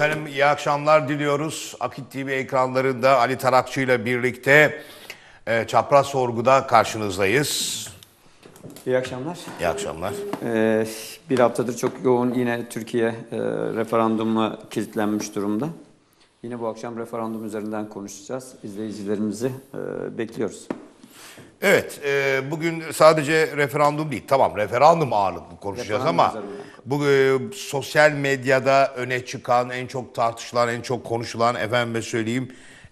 Efendim iyi akşamlar diliyoruz. Akit TV ekranlarında Ali Tarakçı ile birlikte Çapraz Sorgu'da karşınızdayız. İyi akşamlar. İyi akşamlar. Bir haftadır çok yoğun yine Türkiye referandumla kilitlenmiş durumda. Yine bu akşam referandum üzerinden konuşacağız. İzleyicilerimizi bekliyoruz. Evet, bugün sadece referandum değil. Tamam, referandum ağırlıklı konuşacağız ama bu sosyal medyada öne çıkan, en çok tartışılan, en çok konuşulan, efendime söyleyeyim,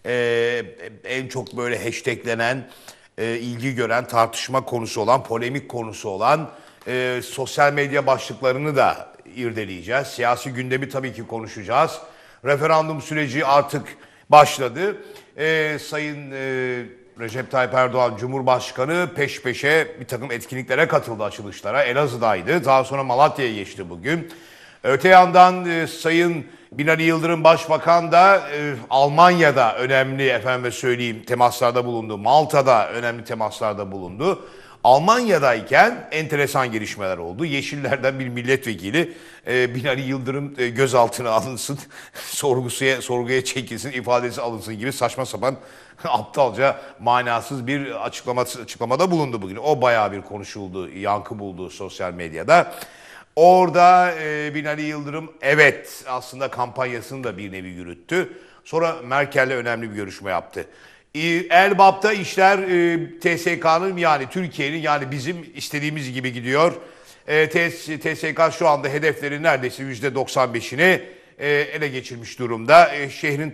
en çok böyle hashtaglenen, ilgi gören, tartışma konusu olan, polemik konusu olan sosyal medya başlıklarını da irdeleyeceğiz. Siyasi gündemi tabii ki konuşacağız. Referandum süreci artık başladı. Sayın Recep Tayyip Erdoğan Cumhurbaşkanı peş peşe bir takım etkinliklere katıldı, açılışlara. Elazığ'daydı. Daha sonra Malatya'ya geçti bugün. Öte yandan Sayın Binali Yıldırım Başbakan da Almanya'da önemli temaslarda bulundu. Malta'da önemli temaslarda bulundu. Almanya'dayken enteresan gelişmeler oldu. Yeşillerden bir milletvekili Binali Yıldırım gözaltına alınsın, sorguya çekilsin, ifadesi alınsın gibi saçma sapan aptalca manasız bir açıklamada bulundu bugün. O bayağı bir konuşuldu, yankı buldu sosyal medyada. Orada Binali Yıldırım evet aslında kampanyasını da bir nevi yürüttü. Sonra Merkel'le önemli bir görüşme yaptı. Elbap'ta işler TSK'nın yani Türkiye'nin yani bizim istediğimiz gibi gidiyor. TSK şu anda hedeflerin neredeyse %95'ini ele geçirmiş durumda. Şehrin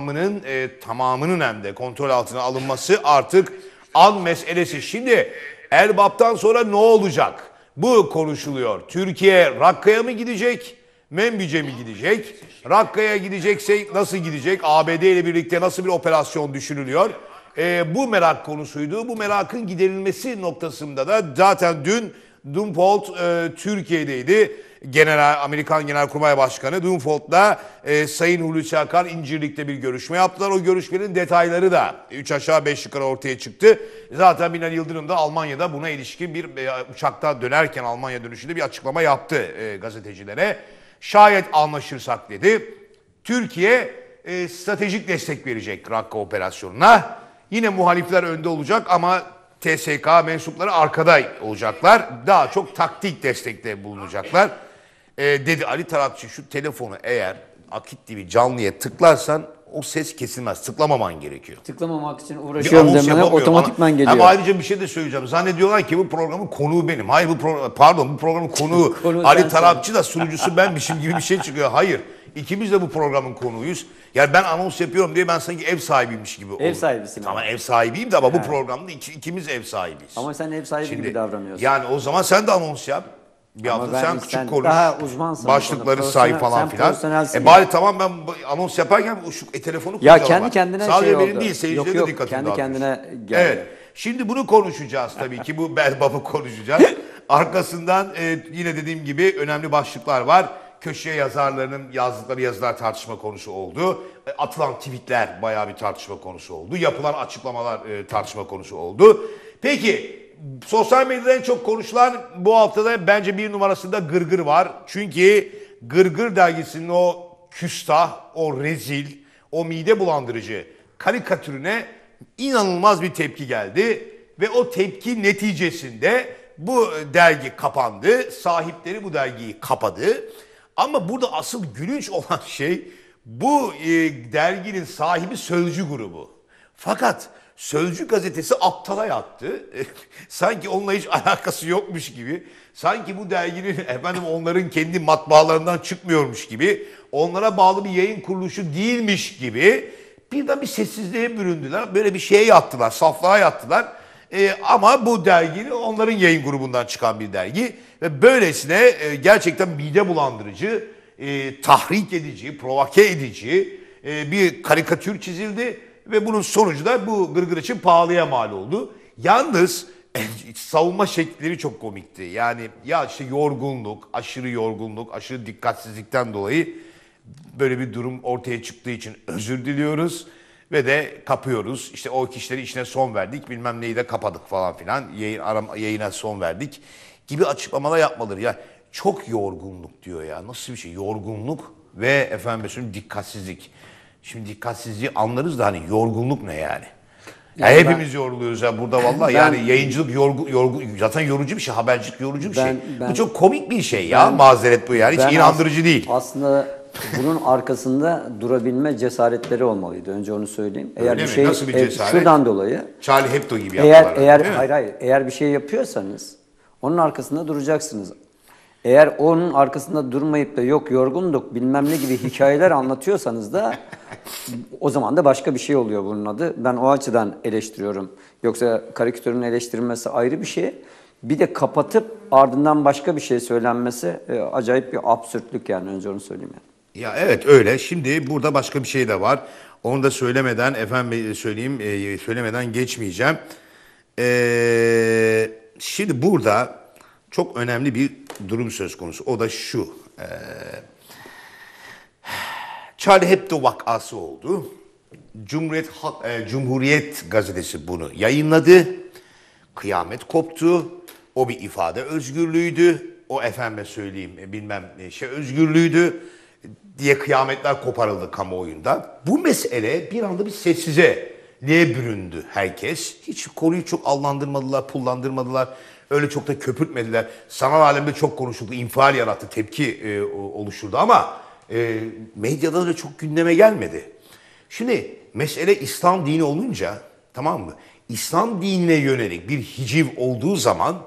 tamamının hem de kontrol altına alınması artık an meselesi. Şimdi Elbap'tan sonra ne olacak? Bu konuşuluyor. Türkiye Rakka'ya mı gidecek? Menbic'e mi gidecek? Rakka'ya gidecekse nasıl gidecek? ABD ile birlikte nasıl bir operasyon düşünülüyor? Bu merak konusuydu. Bu merakın giderilmesi noktasında da zaten dün Dunford Türkiye'deydi. Amerikan Genelkurmay Başkanı Dunford'la Sayın Hulusi Akar İncirlik'te bir görüşme yaptılar. O görüşmenin detayları da 3 aşağı 5 yukarı ortaya çıktı. Zaten Binali Yıldırım da Almanya'da buna ilişkin bir uçakta dönerken Almanya dönüşünde bir açıklama yaptı gazetecilere. Şayet anlaşırsak dedi, Türkiye stratejik destek verecek Rakka operasyonuna. Yine muhalifler önde olacak ama TSK mensupları arkada olacaklar. Daha çok taktik destekte bulunacaklar. Dedi Ali Tarakçı, şu telefonu eğer Akit TV canlıya tıklarsan o ses kesilmez. Tıklamaman gerekiyor. Tıklamamak için uğraşıyorum demene otomatikman geliyor. Ama ayrıca bir şey de söyleyeceğim. Zannediyorlar ki bu programın konuğu benim. Hayır bu programın konuğu Ali Tarakçı da sunucusu benmişim gibi bir şey çıkıyor. Hayır. İkimiz de bu programın konuğuyuz. Yani ben anons yapıyorum diye ben sanki ev sahibiymiş gibi oldum. Ev sahibisin. Tamam ev sahibiyim de ama bu programda ikimiz ev sahibiyiz. Ama sen ev sahibi gibi davranıyorsun. Yani o zaman sen de anons yap. Bir hafta sen küçük konuş. Daha uzmansın. Başlıkları say falan filan. Bari tamam ben anons yaparken şu telefonu ya kendi kendine sadece şey benim oldu. değil seyircilere de dikkatini kendi kendine geldi. Evet. Şimdi bunu konuşacağız tabii ki. Bu Belbap'ı konuşacağız. Arkasından yine dediğim gibi önemli başlıklar var. Köşe yazarlarının yazdıkları yazılar tartışma konusu oldu. Atılan tweetler bayağı bir tartışma konusu oldu. Yapılan açıklamalar tartışma konusu oldu. Peki sosyal medyada en çok konuşulan bu haftada bence bir numarasında Gırgır var. Çünkü Gırgır dergisinin o küstah, o rezil, o mide bulandırıcı karikatürüne inanılmaz bir tepki geldi. Ve o tepki neticesinde bu dergi kapandı. Sahipleri bu dergiyi kapadı. Ama burada asıl gülünç olan şey bu derginin sahibi Sözcü grubu. Fakat Sözcü gazetesi aptala yattı. Sanki onunla hiç alakası yokmuş gibi. Sanki bu derginin onların kendi matbaalarından çıkmıyormuş gibi. Onlara bağlı bir yayın kuruluşu değilmiş gibi. Birden bir sessizliğe büründüler. Böyle bir şeye yattılar, saflığa yattılar. Ama bu dergi onların yayın grubundan çıkan bir dergi. Ve böylesine gerçekten mide bulandırıcı, tahrik edici, provoke edici bir karikatür çizildi. Ve bunun sonucu da bu Gırgır için pahalıya mal oldu. Yalnız savunma şekilleri çok komikti. Yani ya işte yorgunluk, aşırı dikkatsizlikten dolayı böyle bir durum ortaya çıktığı için özür diliyoruz. Ve de kapıyoruz. İşte o kişileri işine son verdik. Bilmem neyi de kapadık falan filan. Yayına son verdik. Gibi açıklamalar yapmaları. Ya çok yorgunluk diyor ya. Nasıl bir şey? Yorgunluk. ve efendim söyleyeyim dikkatsizlik. Şimdi dikkatsizliği anlarız da hani yorgunluk ne yani? Ya Yani hepimiz yoruluyoruz ya burada vallahi yani yayıncılık zaten yorucu bir şey, habercilik yorucu bir şey. Bu çok komik bir şey ya, mazeret bu yani, hiç inandırıcı değil. Aslında bunun arkasında durabilme cesaretleri olmalıydı. Önce onu söyleyeyim. Eğer Öyle bir mi? şey Nasıl bir cesaret? şuradan dolayı Charlie Hebdo gibi yaptılar. eğer bir şey yapıyorsanız onun arkasında duracaksınız. Eğer onun arkasında durmayıp da yok yorgunduk bilmem ne gibi hikayeler anlatıyorsanız da o zaman da başka bir şey oluyor bunun adı. Ben o açıdan eleştiriyorum. Yoksa karikatürün eleştirilmesi ayrı bir şey. Bir de kapatıp ardından başka bir şey söylenmesi acayip bir absürtlük yani, önce onu söyleyeyim yani. Ya evet öyle. Şimdi burada başka bir şey de var. Onu da söylemeden söylemeden geçmeyeceğim. Şimdi burada çok önemli bir durum söz konusu. O da şu. Charlie Hebdo vakası oldu. Cumhuriyet gazetesi bunu yayınladı. Kıyamet koptu. O bir ifade özgürlüğüydü. O efendime söyleyeyim bilmem ne özgürlüğüydü diye kıyametler koparıldı kamuoyunda. Bu mesele bir anda bir sessizliğe büründü herkes. Hiç konuyu çok allandırmadılar, pullandırmadılar. Öyle çok da köpürtmediler. Sanal alemde çok konuşuldu, infial yarattı, tepki oluşturdu ama medyada da çok gündeme gelmedi. Şimdi mesele İslam dini olunca, tamam mı? İslam dinine yönelik bir hiciv olduğu zaman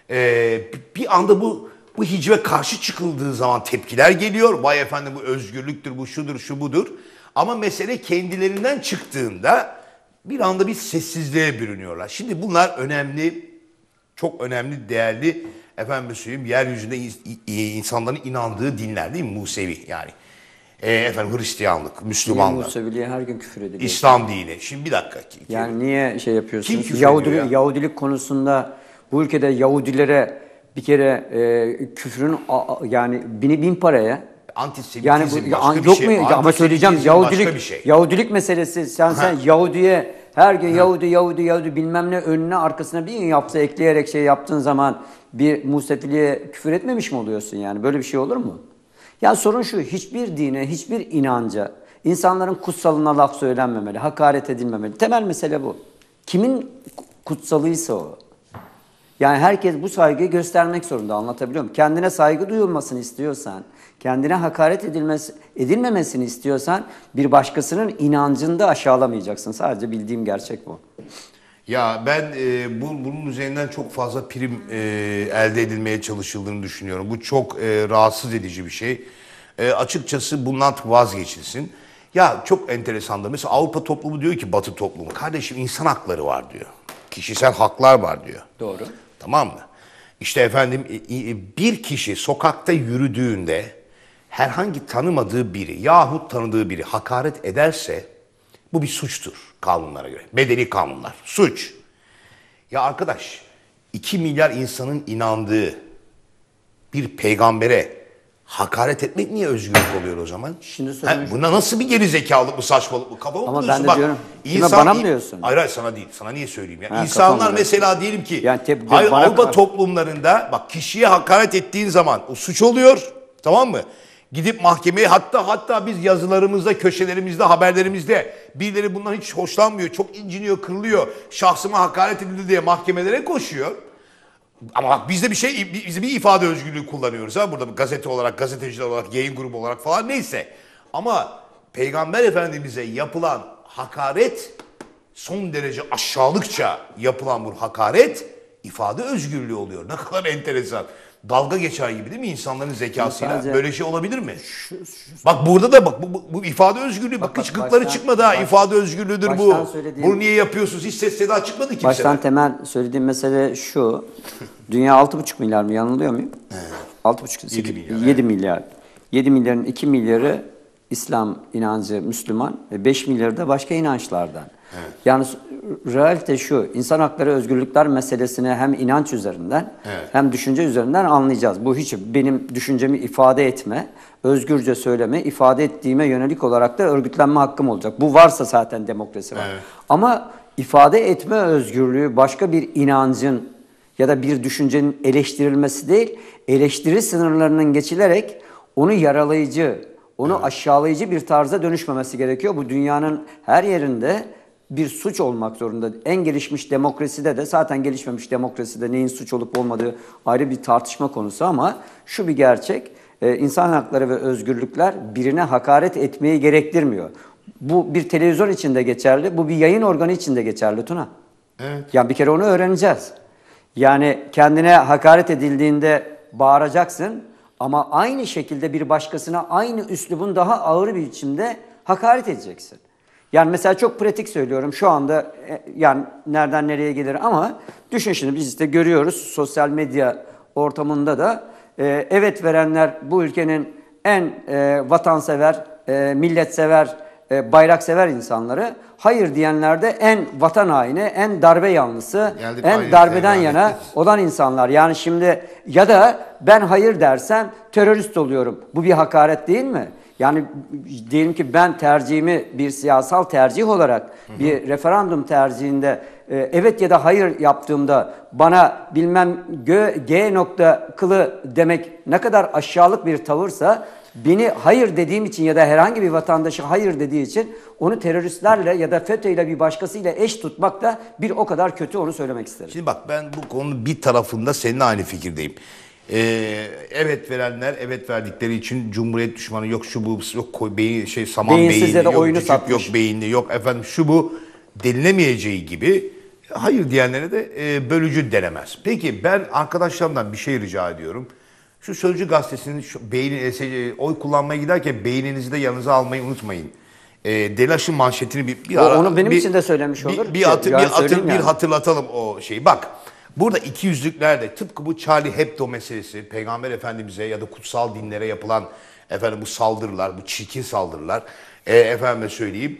bir anda bu hicve karşı çıkıldığı zaman tepkiler geliyor. Vay efendim bu özgürlüktür, bu şudur, şu budur. Ama mesele kendilerinden çıktığında bir anda bir sessizliğe bürünüyorlar. Şimdi bunlar önemli, çok önemli, değerli, efendim söyleyeyim, yeryüzünde insanların inandığı dinler değil mi? Musevi yani. Efendim Hristiyanlık, Müslümanlık. Museviliğe her gün küfür ediliyor. İslam dini. Şimdi bir dakika. Yani niye şey yapıyorsunuz? Kim küfür ediyor ya? Yahudilik konusunda bu ülkede Yahudilere bir kere küfrün yani bin paraya. Antisemitizm Yani başka bir yok şey. mu? Ama söyleyeceğim Başka bir şey. Yahudilik meselesi. Sen Yahudiye her gün Yahudi bilmem ne önüne arkasına bir yapsa ekleyerek şey yaptığın zaman bir Museviliğe küfür etmemiş mi oluyorsun yani? Böyle bir şey olur mu? Ya sorun şu, hiçbir dine, hiçbir inanca insanların kutsalına laf söylenmemeli, hakaret edilmemeli. Temel mesele bu. Kimin kutsalıysa o. Yani herkes bu saygıyı göstermek zorunda, anlatabiliyor muyum? Kendine saygı duyulmasını istiyorsan, kendine hakaret edilmemesini istiyorsan bir başkasının inancını da aşağılamayacaksın. Sadece bildiğim gerçek bu. Ya ben bunun üzerinden çok fazla prim elde edilmeye çalışıldığını düşünüyorum. Bu çok rahatsız edici bir şey. Açıkçası bundan vazgeçilsin. Ya çok enteresan da mesela Avrupa toplumu diyor ki Batı toplumu, kardeşim insan hakları var diyor. Kişisel haklar var diyor. Doğru. Tamam mı? İşte efendim bir kişi sokakta yürüdüğünde herhangi tanımadığı biri yahut tanıdığı biri hakaret ederse bu bir suçtur kanunlara göre. Medeni kanunlar. Suç. Ya arkadaş 2 milyar insanın inandığı bir peygambere hakaret etmek niye özgürlük oluyor o zaman? Şimdi buna nasıl bir gerizekalılık, bu saçmalık, bu kafamı ama buluyorsun? ben de diyorum. Kime, bana mı diyorsun? Hayır sana değil. Sana niye söyleyeyim ya? Ha, İnsanlar mesela diyelim ki yani Avrupa toplumlarında bak kişiye hakaret ettiğin zaman o suç oluyor. Tamam mı? Gidip mahkemeye hatta biz yazılarımızda, köşelerimizde, haberlerimizde birileri bundan hiç hoşlanmıyor, çok inciniyor, kırılıyor. Şahsıma hakaret edildi diye mahkemelere koşuyor. Ama bak biz de biz bir ifade özgürlüğü kullanıyoruz ha burada gazete olarak, gazeteciler olarak, yayın grubu olarak falan neyse. Ama Peygamber Efendimiz'e yapılan hakaret son derece aşağılıkça yapılan bu hakaret ifade özgürlüğü oluyor. Ne kadar enteresan. Dalga geçer gibi değil mi insanların zekasıyla? Sadece böyle şey olabilir mi? Bak burada da bak bu ifade özgürlüğü. Bak hiç gıkları çıkmadı ha. İfade özgürlüğüdür bu. Bunu niye yapıyorsunuz? Hiç ses seda çıkmadı kimseden. Baştan temel söylediğim mesele şu. Dünya 6,5 milyar mı? Yanılıyor muyum? 6,5 7 milyar. 7 milyar. 7 milyarın 2 milyarı İslam inancı, Müslüman ve 5 milyarı da başka inançlardan. Evet. Yani realite şu, insan hakları, özgürlükler meselesini hem inanç üzerinden hem düşünce üzerinden anlayacağız. Bu hiç benim düşüncemi ifade etme, özgürce söyleme, ifade ettiğime yönelik olarak da örgütlenme hakkım olacak. Bu varsa zaten demokrasi var. Evet. Ama ifade etme özgürlüğü başka bir inancın ya da bir düşüncenin eleştirilmesi değil, eleştiri sınırlarının geçilerek onu yaralayıcı, onu aşağılayıcı bir tarza dönüşmemesi gerekiyor. Bu dünyanın her yerinde bir suç olmak zorunda. En gelişmiş demokraside de, zaten gelişmemiş demokraside neyin suç olup olmadığı ayrı bir tartışma konusu, ama şu bir gerçek: insan hakları ve özgürlükler birine hakaret etmeyi gerektirmiyor. Bu bir televizyon için de geçerli, bu bir yayın organı için de geçerli Tuna. Evet. Yani bir kere onu öğreneceğiz. Yani kendine hakaret edildiğinde bağıracaksın, ama aynı şekilde bir başkasına aynı üslubun daha ağır bir biçimde hakaret edeceksin. Yani mesela çok pratik söylüyorum şu anda, yani nereden nereye gelir, ama düşün şimdi, biz de görüyoruz sosyal medya ortamında da evet verenler bu ülkenin en vatansever, milletsever, bayraksever insanları, hayır diyenler de en vatan haini, en darbe yanlısı, Geldik en aynı darbeden şeye, yana olan insanlar. Yani şimdi, ya da ben hayır dersem terörist oluyorum. Bu bir hakaret değil mi? Yani diyelim ki ben tercihimi bir siyasal tercih olarak bir referandum tercihinde evet ya da hayır yaptığımda bana bilmem G nokta kılı demek ne kadar aşağılık bir tavırsa, beni hayır dediğim için ya da herhangi bir vatandaşı hayır dediği için onu teröristlerle ya da FETÖ'yle bir başkasıyla eş tutmak da bir o kadar kötü, onu söylemek isterim. Şimdi bak, ben bu konunun bir tarafında seninle aynı fikirdeyim. Evet verenler evet verdikleri için Cumhuriyet düşmanı, yok şu bu, yok beyin, saman Beyinsiz beyinli, ya da yok oyunu cücük, satmış, yok beyinli, yok efendim şu bu denilemeyeceği gibi, hayır diyenlere de bölücü denemez. Peki ben arkadaşlarımdan bir şey rica ediyorum. Şu Sözcü Gazetesi'nin oy kullanmaya giderken beyninizi de yanınıza almayı unutmayın. Delaş'ın manşetini bir onu benim için de söylemiş olur. Bir hatırlatalım o şeyi. Bak, burada ikiyüzlüklerde, tıpkı bu Charlie Hebdo meselesi, Peygamber Efendimiz'e ya da kutsal dinlere yapılan bu saldırılar, bu çirkin saldırılar, efendime söyleyeyim,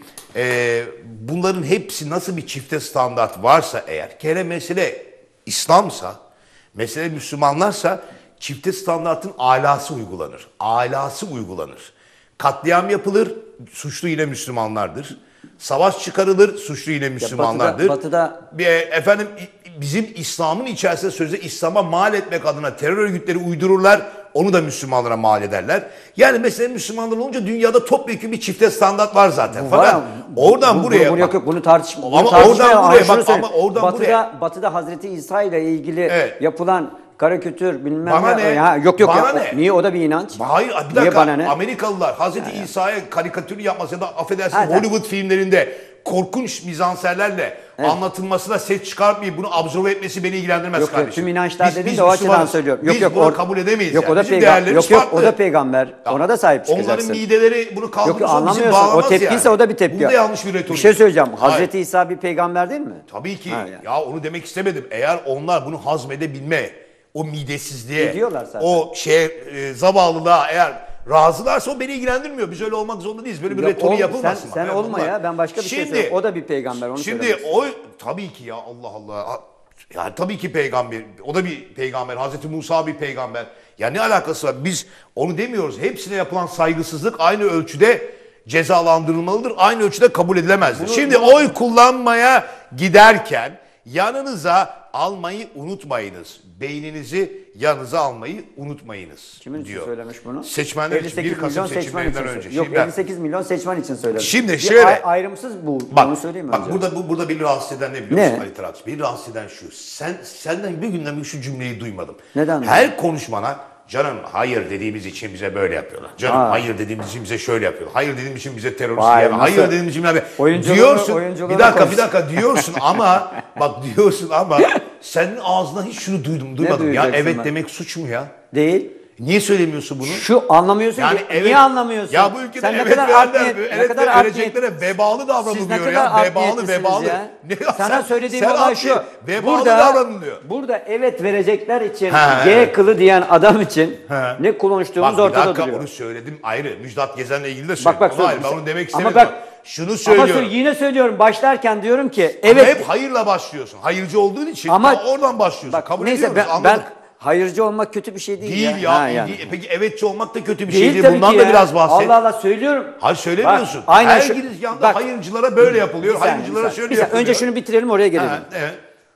bunların hepsi nasıl bir çifte standart varsa eğer, kere mesele İslam'sa, mesele Müslümanlarsa, çifte standartın alası uygulanır. Alası uygulanır. Katliam yapılır, suçlu yine Müslümanlardır. Savaş çıkarılır, suçlu yine Müslümanlardır. Batı'da Efendim, bizim İslam'ın içerisinde sözde İslam'a mal etmek adına terör örgütleri uydururlar. Onu da Müslümanlara mal ederler. Yani mesela Müslümanlar olunca dünyada topyekun bir çifte standart var zaten. Fakat oradan buraya... Bunu tartışma. Ama oradan buraya bak, ama oradan buraya... Batı'da Hazreti İsa ile ilgili Evet. yapılan karikatür bilmem Bana ne? Yok Bana ne? niye, o da bir inanç? Hayır, bir Niye dakika, bana ne? Amerikalılar Hazreti İsa'ya karikatür yapması ya da affedersin Ha, Hollywood filmlerinde korkunç mizanserlerle anlatılmasına ses çıkartmayıp bunu absorbe etmesi beni ilgilendirmez Yok, kardeşim. tüm inançlar Biz dedin de o açıdan Müslümanız. söylüyorum. Biz bunu kabul edemeyiz. Yok, yani. o da Bizim peygamber. değerlerimiz Yok, farklı. o da peygamber. Ona da sahip çıkacaksın. Onların mideleri bunu kaldırırsa bizim anlamıyorsun. bağlamaz O tepkiyse yani. o da bir tepki. Bu da yanlış bir retorik. Bir şey söyleyeceğim. Hayır. Hazreti İsa bir peygamber değil mi? Tabii ki. Ha, yani. Ya onu demek istemedim. Eğer onlar bunu hazmedebilme, o midesizliğe, Diyorlar zaten. o zavallılığa eğer razılarsa o beni ilgilendirmiyor. Biz öyle olmak zorunda değiliz. Böyle bir retoriği yapılmasın. Sen olma ya. Ben başka bir şey söyleyeyim. O da bir peygamber. Onu Şimdi tabii ki ya, Allah Allah. Yani tabii ki peygamber. O da bir peygamber. Hazreti Musa bir peygamber. Ya ne alakası var? Biz onu demiyoruz. Hepsine yapılan saygısızlık aynı ölçüde cezalandırılmalıdır. Aynı ölçüde kabul edilemezdir. Şimdi oy kullanmaya giderken yanınıza almayı unutmayınız. Beyninizi yanınıza almayı unutmayınız. Kimin diyor. için söylemiş bunu? Seçmenler için, 1 Kasım seçimlerinden önce. Yok, Şimdi 58 milyon seçmen için söylemiş. Şimdi şöyle. Ayrımsız bu. Bak, Onu söyleyeyim bak önce. burada beni rahatsız eden ne biliyor musun Ne? Ali Tarat? Beni rahatsız eden şu. Senden bir günden beri şu cümleyi duymadım. Neden? Her konuşmana canım hayır dediğimiz için bize böyle yapıyorlar. Canım hayır dediğimiz için bize şöyle yapıyorlar. Hayır dediğimiz için bize terörist diyemem. Hayır dediğimiz için diyorsun. Bir dakika diyorsun ama bak diyorsun ama senin ağzından hiç şunu duymadım. Ya evet demek suç mu ya? Değil. Niye söylemiyorsun bunu? Şu anlamıyorsun Yani ki. evet, Niye anlamıyorsun? ya bu ülkede Sen evet ne kadar verenler, ne kadar vereceklere vebalı davranılıyor Siz ne kadar ya. Vebalı. ya. Ne, Sana söylediğim olay şu. Vebalı davranılıyor. Burada evet verecekler için He. G kılı diyen adam için He. ne konuştuğumuz Bak bir ortada dakika duruyor. onu söyledim ayrı. Müjdat Gezen'le ilgili de söyledim. Bak, Hayır, ben onu demek ama istemiyorum. bak, Şunu söylüyorum. Yine söylüyorum, başlarken diyorum ki Ama evet. hep hayırla başlıyorsun. Hayırcı olduğun için Ama oradan başlıyorsun. Bak, Kabul neyse, ediyoruz, ben anladık. hayırcı olmak kötü bir şey değil, Değil ya. ya. Yani. Peki evetçi olmak da kötü bir Değil şey değil. tabii Bundan ki da ya. biraz bahset. Allah Allah, söylüyorum. Hayır söylemiyorsun. Bak, aynen Her şu- girizgahında bak, hayırcılara böyle yapılıyor. Hayırcılara şöyle yapılıyor. Önce şunu bitirelim, oraya gelelim. Evet.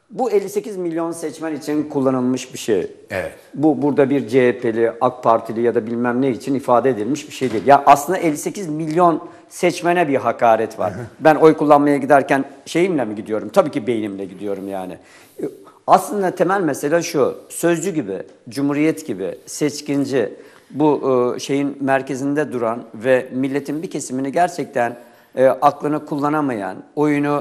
Bu 58 milyon seçmen için kullanılmış bir şey. Evet. Bu burada bir CHP'li, AK Partili ya da bilmem ne için ifade edilmiş bir şey değil. Ya aslında 58 milyon seçmene bir hakaret var. Ben oy kullanmaya giderken şeyimle mi gidiyorum? Tabii ki beynimle gidiyorum yani. Aslında temel mesele şu. Sözcü gibi, Cumhuriyet gibi, seçkinci, bu şeyin merkezinde duran ve milletin bir kesimini gerçekten aklını kullanamayan, oyunu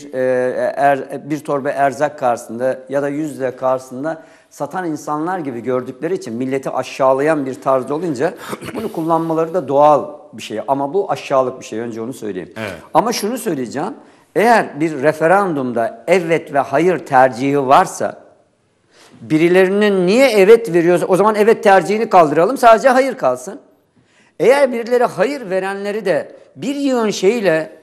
bir torba erzak karşısında ya da 100 lira karşısında satan insanlar gibi gördükleri için milleti aşağılayan bir tarzda olunca bunu kullanmaları da doğal bir şey. Ama bu aşağılık bir şey. Önce onu söyleyeyim. Evet. Ama şunu söyleyeceğim. Eğer bir referandumda evet ve hayır tercihi varsa, birilerinin niye evet veriyorsa o zaman evet tercihini kaldıralım, sadece hayır kalsın. Eğer birileri hayır verenleri de bir yığın şeyle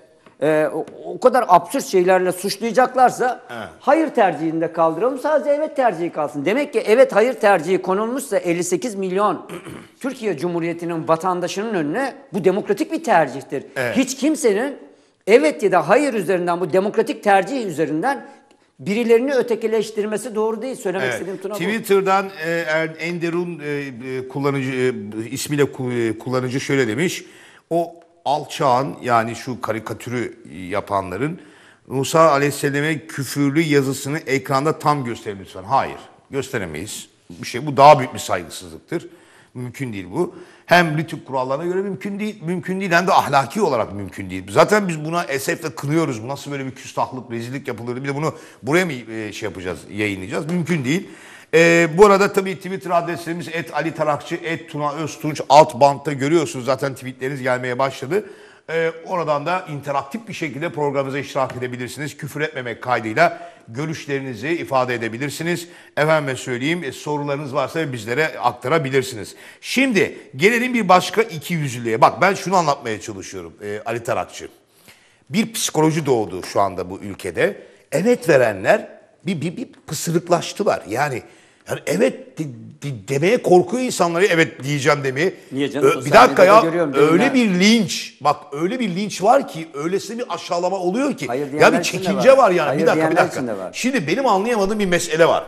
o kadar absürt şeylerle suçlayacaklarsa evet, hayır tercihini de kaldıralım, sadece evet tercihi kalsın. Demek ki evet hayır tercihi konulmuşsa 58 milyon Türkiye Cumhuriyeti'nin vatandaşının önüne bu demokratik bir tercihtir. Evet. Hiç kimsenin evet ya da hayır üzerinden, bu demokratik tercih üzerinden birilerini ötekileştirmesi doğru değil. Söylemek evet. istediğim Tuna bu. Twitter'dan Enderun kullanıcı ismiyle kullanıcı şöyle demiş. O alçağın, yani şu karikatürü yapanların Musa Aleyhisselam'e küfürlü yazısını ekranda tam gösterin lütfen. Hayır, gösteremeyiz. Bu daha büyük bir saygısızlıktır. Mümkün değil bu. Hem Rütük kurallarına göre mümkün değil hem de ahlaki olarak mümkün değil. Zaten biz buna esefle kınıyoruz. Bu nasıl böyle bir küstahlık, rezillik yapılır? Bir de bunu buraya mı şey yapacağız, yayınlayacağız? Mümkün değil. Bu arada tabii Twitter adreslerimiz @AliTarakçı, @TunaOztunç, alt bantta görüyorsunuz. Zaten tweetleriniz gelmeye başladı. Oradan da interaktif bir şekilde programımıza iştirak edebilirsiniz. Küfür etmemek kaydıyla görüşlerinizi ifade edebilirsiniz. Efendime söyleyeyim, sorularınız varsa bizlere aktarabilirsiniz. Şimdi gelelim bir başka ikiyüzlülüğe. Bak ben şunu anlatmaya çalışıyorum Ali Tarakçı. Bir psikoloji doğdu şu anda bu ülkede. Evet verenler bir pısırıklaştılar. Yani evet demeye korkuyor insanları, evet diyeceğim demeye. Niye canım? Bir dakika ya, öyle ya. bir linç, bak öyle bir linç var ki, öylesine bir aşağılama oluyor ki. Hayır Ya diyenler bir için de çekince var. var yani. Hayır Bir diyenler dakika. için de var. Şimdi benim anlayamadığım bir mesele var.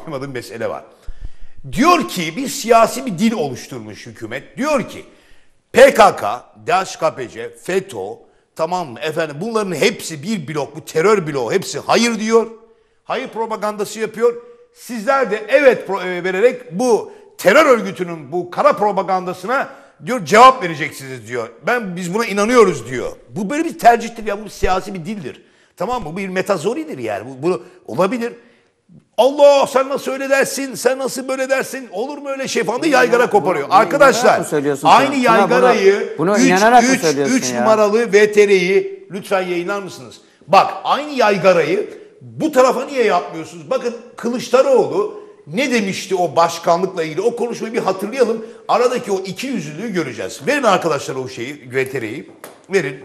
Diyor ki bir siyasi bir dil oluşturmuş hükümet. Diyor ki PKK, DHKPC, FETÖ, tamam mı efendim, bunların hepsi bir blok, bu terör bloğu hepsi hayır diyor. Hayır propagandası yapıyor. Sizler de evet vererek bu terör örgütünün bu kara propagandasına diyor cevap vereceksiniz diyor. Biz buna inanıyoruz diyor. Bu böyle bir tercihtir ya, bu siyasi bir dildir. Tamam mı? Bu bir metazoridir yani. Bu olabilir. Allah sen nasıl öyle dersin, sen nasıl böyle dersin, olur mu öyle şey falan da yaygara koparıyor. Arkadaşlar aynı yaygarayı bunu inanarak mı söylüyorsun 3 ya? numaralı VTR'yi lütfen yayınlar mısınız? Bak aynı yaygarayı bu tarafa niye yapmıyorsunuz? Bakın Kılıçdaroğlu ne demişti o başkanlıkla ilgili, o konuşmayı bir hatırlayalım. Aradaki o ikiyüzlülüğü göreceğiz. Verin arkadaşlar o şeyi, VTR'yi verin.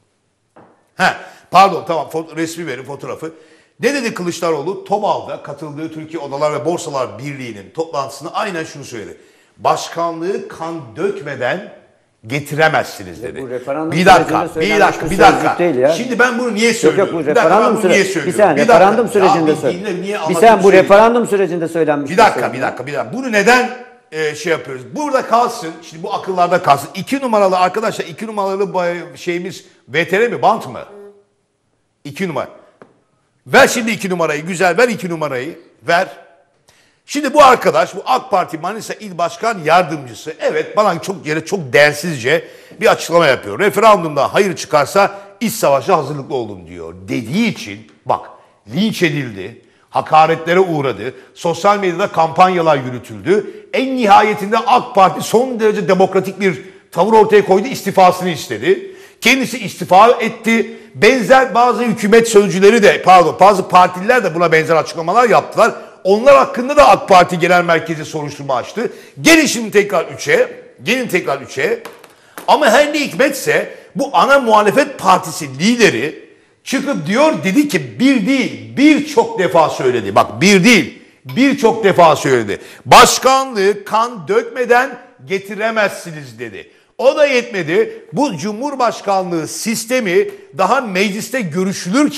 Pardon tamam, resmi verin, fotoğrafı. Ne dedi Kılıçdaroğlu? TOBAV'da katıldığı Türkiye Odalar ve Borsalar Birliği'nin toplantısında aynen şunu söyledi. Başkanlığı kan dökmeden getiremezsiniz dedi. Bir dakika. Şimdi ben bunu niye söylüyorum? Yok, bu referandum sürecinde. Bir saniye, referandum sürecinde söylüyorum. Bu referandum sürecinde söylenmiş. Bir dakika. Bunu neden şey yapıyoruz? Burada kalsın, şimdi bu akıllarda kalsın. 2 numaralı arkadaşlar, 2 numaralı şeyimiz VTR mi, bant mı? 2 numara. Ver şimdi 2 numarayı, güzel ver 2 numarayı, ver. Şimdi bu arkadaş, bu AK Parti Manisa İl Başkan Yardımcısı, evet bana çok densizce bir açıklama yapıyor. Referandumda hayır çıkarsa iç savaşa hazırlıklı olun diyor. Dediği için bak linç edildi, hakaretlere uğradı, sosyal medyada kampanyalar yürütüldü. En nihayetinde AK Parti son derece demokratik bir tavır ortaya koydu, istifasını istedi. Kendisi istifa etti. Benzer bazı hükümet sözcüleri de, bazı partililer de buna benzer açıklamalar yaptılar. Onlar hakkında da AK Parti Genel Merkezi soruşturma açtı. Gelin şimdi tekrar 3'e. Ama her ne hikmetse bu ana muhalefet partisi lideri çıkıp dedi ki bir değil birçok defa söyledi. Bak bir değil birçok defa söyledi. Başkanlığı kan dökmeden getiremezsiniz dedi. O da yetmedi. Bu Cumhurbaşkanlığı sistemi daha mecliste görüşülürken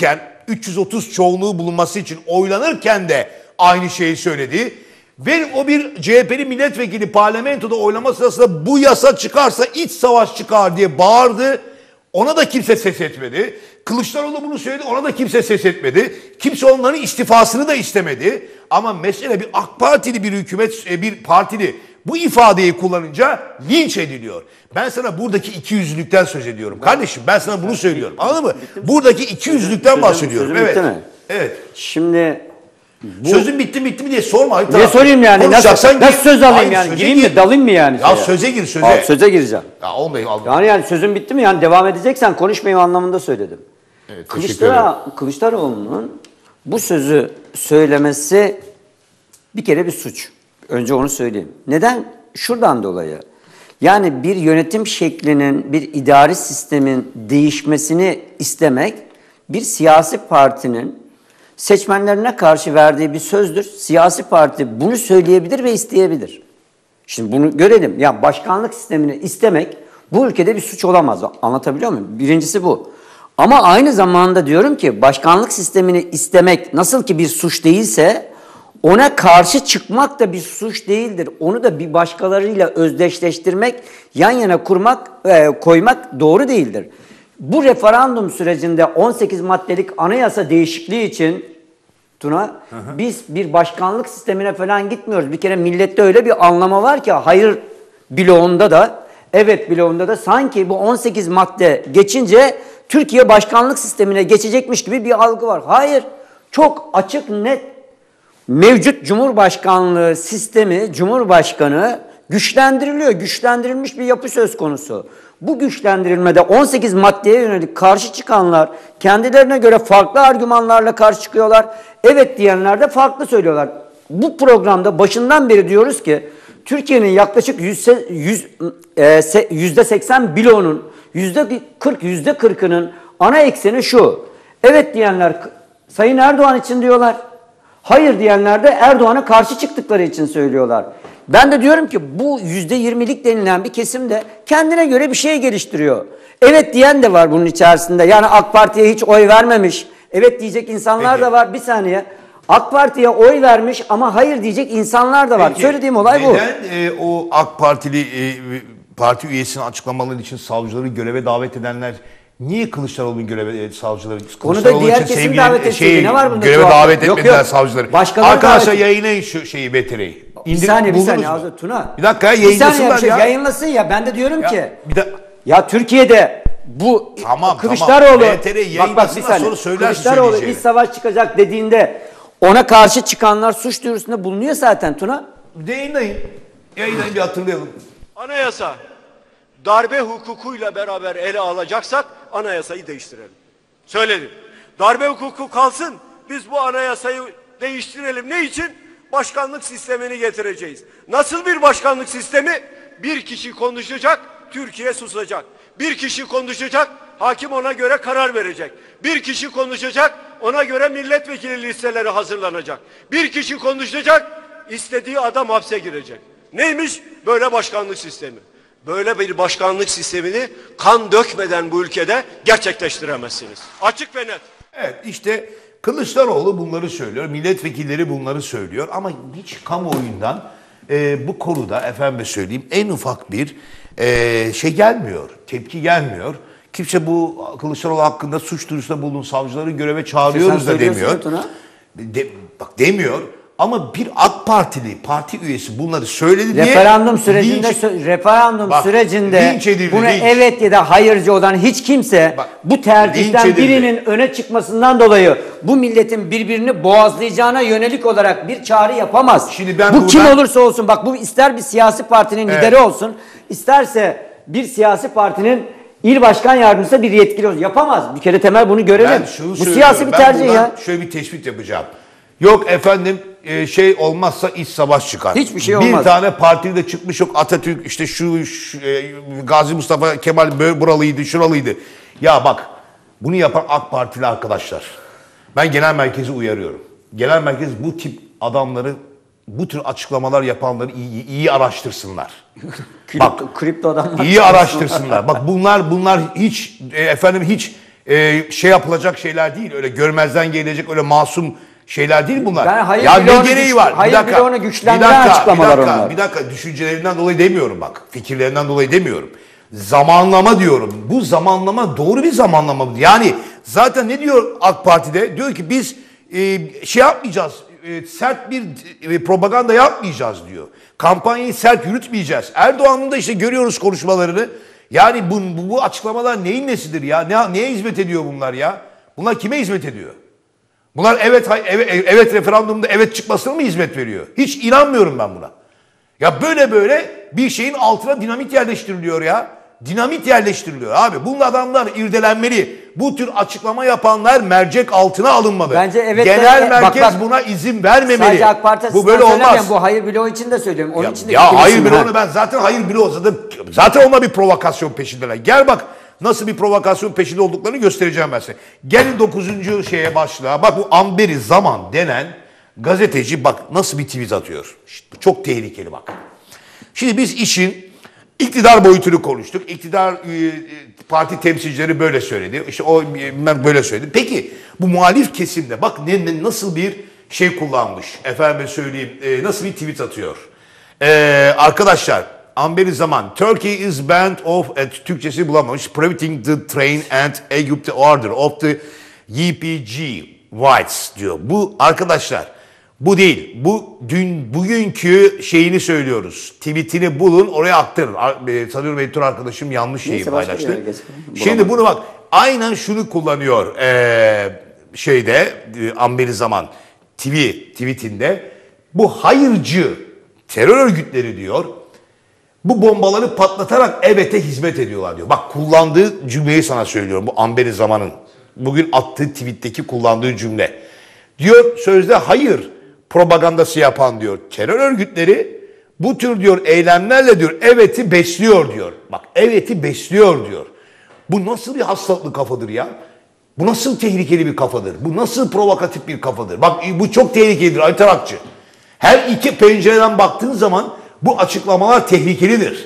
330 çoğunluğu bulunması için oylanırken de aynı şeyi söyledi. Ve o bir CHP'li milletvekili parlamentoda oylama sırasında bu yasa çıkarsa iç savaş çıkar diye bağırdı. Ona da kimse ses etmedi. Kılıçdaroğlu bunu söyledi, ona da kimse ses etmedi. Kimse onların istifasını da istemedi. Ama mesele bir AK Partili bir hükümet, bir partili bu ifadeyi kullanınca linç ediliyor. Ben sana buradaki ikiyüzlülükten söz ediyorum. Kardeşim ben sana bunu söylüyorum. Anladın mı? Buradaki ikiyüzlülükten bahsediyorum. Sözüm Evet. bitti mi? Evet. Şimdi Sözün bitti mi diye sorma. ne sorayım yani? Konuşacaksan Nasıl söz alayım Hayır, yani? söze Gireyim gir. mi? Dalayım mı yani? Ya şeye? söze gir söze. Abi, söze gireceğim. Ya olmayı al. Yani sözün bitti mi? Yani devam edeceksen konuşmayayım anlamında söyledim. Evet, teşekkür ederim. Kılıçdaroğlu'nun bu sözü söylemesi bir kere bir suç. Önce onu söyleyeyim. Neden? Şuradan dolayı. Yani bir yönetim şeklinin, bir idari sistemin değişmesini istemek bir siyasi partinin seçmenlerine karşı verdiği bir sözdür. Siyasi parti bunu söyleyebilir ve isteyebilir. Şimdi bunu görelim. Ya başkanlık sistemini istemek bu ülkede bir suç olamaz. Anlatabiliyor muyum? Birincisi bu. Ama aynı zamanda diyorum ki başkanlık sistemini istemek nasıl ki bir suç değilse ona karşı çıkmak da bir suç değildir. Onu da bir başkalarıyla özdeşleştirmek, yan yana koymak doğru değildir. Bu referandum sürecinde 18 maddelik anayasa değişikliği için Tuna, biz bir başkanlık sistemine falan gitmiyoruz. Bir kere millette öyle bir anlama var ki hayır bloğunda da, evet bloğunda da sanki bu 18 madde geçince Türkiye başkanlık sistemine geçecekmiş gibi bir algı var. Hayır, çok açık net mevcut Cumhurbaşkanlığı sistemi, Cumhurbaşkanı güçlendiriliyor. Güçlendirilmiş bir yapı söz konusu. Bu güçlendirilmede 18 maddeye yönelik karşı çıkanlar kendilerine göre farklı argümanlarla karşı çıkıyorlar. Evet diyenler de farklı söylüyorlar. Bu programda başından beri diyoruz ki Türkiye'nin yaklaşık %80 bloğunun %40'ının ana ekseni şu. Evet diyenler Sayın Erdoğan için diyorlar. Hayır diyenler de Erdoğan'a karşı çıktıkları için söylüyorlar. Ben de diyorum ki bu %20'lik denilen bir kesim de kendine göre bir şey geliştiriyor. Evet diyen de var bunun içerisinde. Yani AK Parti'ye hiç oy vermemiş. Evet diyecek insanlar da var. Bir saniye. AK Parti'ye oy vermiş ama hayır diyecek insanlar da var. Peki, söylediğim olay bu. Neden o AK Partili parti üyesinin açıklamaları için savcıları göreve davet edenler niye Kılıçdaroğlu'nun savcıları Onu da diğer kesim davet etseydi. Ne var bunda? Göreve davet Yok, etmediler yok. savcıları. Başkaları Arkadaşlar davet- yayınlayın şu şeyi BTR'yi. Bir saniye Azat Tuna. Bir dakika Bir yayınlasınlar saniye ya. yayınlasın ya. Ben de diyorum ki Bir de ya Türkiye'de bu Tamam, Kılıçdaroğlu BTR yayınlasınlar, sonra söylersin Kılıçdaroğlu söyleyeceğini. iç savaş çıkacak dediğinde ona karşı çıkanlar suç duyurusunda bulunuyor zaten Tuna. yayınlayın. Yayınlayın bir hatırlayalım. Anayasa darbe hukukuyla beraber ele alacaksak anayasayı değiştirelim. Söyledim. Darbe hukuku kalsın. Biz bu anayasayı değiştirelim. Ne için? Başkanlık sistemini getireceğiz. Nasıl bir başkanlık sistemi? Bir kişi konuşacak, Türkiye susacak. Bir kişi konuşacak, hakim ona göre karar verecek. Bir kişi konuşacak, ona göre milletvekili listeleri hazırlanacak. Bir kişi konuşacak, istediği adam hapse girecek. Neymiş? Böyle başkanlık sistemi. Böyle bir başkanlık sistemini kan dökmeden bu ülkede gerçekleştiremezsiniz. Açık ve net. Evet işte Kılıçdaroğlu bunları söylüyor. Milletvekilleri bunları söylüyor. Ama hiç kamuoyundan bu konuda efendim söyleyeyim en ufak bir şey gelmiyor. Tepki gelmiyor. Kimse bu Kılıçdaroğlu hakkında suç duyurusunda bulunun savcıları göreve çağırıyoruz da demiyor. Bak demiyor. Ama bir AK Partili parti üyesi bunları söyledi diye Referandum sürecinde linç edildi, buna linç. evet ya da hayırcı olan hiç kimse Bak, bu tercihten linç edildi. birinin öne çıkmasından dolayı bu milletin birbirini boğazlayacağına yönelik olarak bir çağrı yapamaz. Şimdi ben bu buradan- kim olursa olsun bak bu ister bir siyasi partinin lideri olsun isterse bir siyasi partinin il başkan yardımcısı bir yetkili olsun. Yapamaz. Bir kere temel bunu görelim. Ben şunu Bu söylüyorum. siyasi bir Ben tercih buradan ya. şöyle bir tespit yapacağım. Yok efendim şey olmazsa iç savaş çıkar. Hiçbir şey Bir olmaz. tane partili de çıkmış yok Atatürk işte Gazi Mustafa Kemal buralıydı şuralıydı. Ya bak bunu yapan AK Partili arkadaşlar. Ben genel merkezi uyarıyorum. Genel merkez bu tip adamları bu tür açıklamalar yapanları iyi araştırsınlar. Bak Kripto adamlar. İyi araştırsınlar. Bak bunlar hiç efendim hiç şey yapılacak şeyler değil. Öyle görmezden gelecek öyle masum şeyler değil bunlar. Ben hayır ya bloğunu ne gereği güç- var? hayır bloğunu güçlendiren açıklamalar onlar. Bir dakika. Düşüncelerinden dolayı demiyorum bak. Fikirlerinden dolayı demiyorum. Zamanlama diyorum. Bu zamanlama doğru bir zamanlama. Yani zaten ne diyor AK Parti'de? Diyor ki biz şey yapmayacağız. Sert bir propaganda yapmayacağız diyor. Kampanyayı sert yürütmeyeceğiz. Erdoğan'ın da işte görüyoruz konuşmalarını. Yani bu açıklamalar neyin nesidir ya? Neye hizmet ediyor bunlar ya? Bunlar kime hizmet ediyor? Bunlar evet referandumda evet çıkmasına mı hizmet veriyor? Hiç inanmıyorum ben buna. Ya böyle bir şeyin altına dinamit yerleştiriliyor ya. Dinamit yerleştiriliyor abi. Bunun adamlar irdelenmeli. Bu tür açıklama yapanlar mercek altına alınmalı. Bence evet. Genel bak, merkez buna izin vermemeli. Sadece AK Parti bu böyle olmaz. Bu hayır bloğu için de söylüyorum. Onun için de Ya hayır ikilisin, bloğunu ben zaten hayır bloğu zaten onlar bir provokasyon peşindeler. Gel bak nasıl bir provokasyon peşinde olduklarını göstereceğim ben size. Gelin 9. şeye başlığa. Bak bu Amberi Zaman denen gazeteci bak nasıl bir tweet atıyor. İşte çok tehlikeli bak. Şimdi biz işin iktidar boyutunu konuştuk. İktidar parti temsilcileri böyle söyledi. İşte o ben böyle söyledi. Peki bu muhalif kesimde bak nasıl bir şey kullanmış. Efendime söyleyeyim nasıl bir tweet atıyor. Arkadaşlar Amberi Zaman Turkey is banned of Türkçesi bulamamış. Prohibiting the train and execute the order of the YPG Whites diyor. Bu arkadaşlar bu değil. Bu bugünkü şeyini söylüyoruz. Tweetini bulun oraya aktarın. Sanıyorum editör arkadaşım yanlış şeyi paylaştı. Şimdi bunu bak aynen şunu kullanıyor Amberi Zaman tweetinde. Bu hayırcı terör örgütleri diyor. Bu bombaları patlatarak evet'e hizmet ediyorlar diyor. Bak kullandığı cümleyi sana söylüyorum. Bu Amberi Zaman'ın bugün attığı tweetteki kullandığı cümle. Diyor sözde hayır propagandası yapan diyor terör örgütleri bu tür diyor eylemlerle diyor evet'i besliyor diyor. Bak evet'i besliyor diyor. Bu nasıl bir hastalıklı kafadır ya? Bu nasıl tehlikeli bir kafadır? Bu nasıl provokatif bir kafadır? Bak bu çok tehlikelidir Ali Tarakçı. Her iki pencereden baktığın zaman bu açıklamalar tehlikelidir.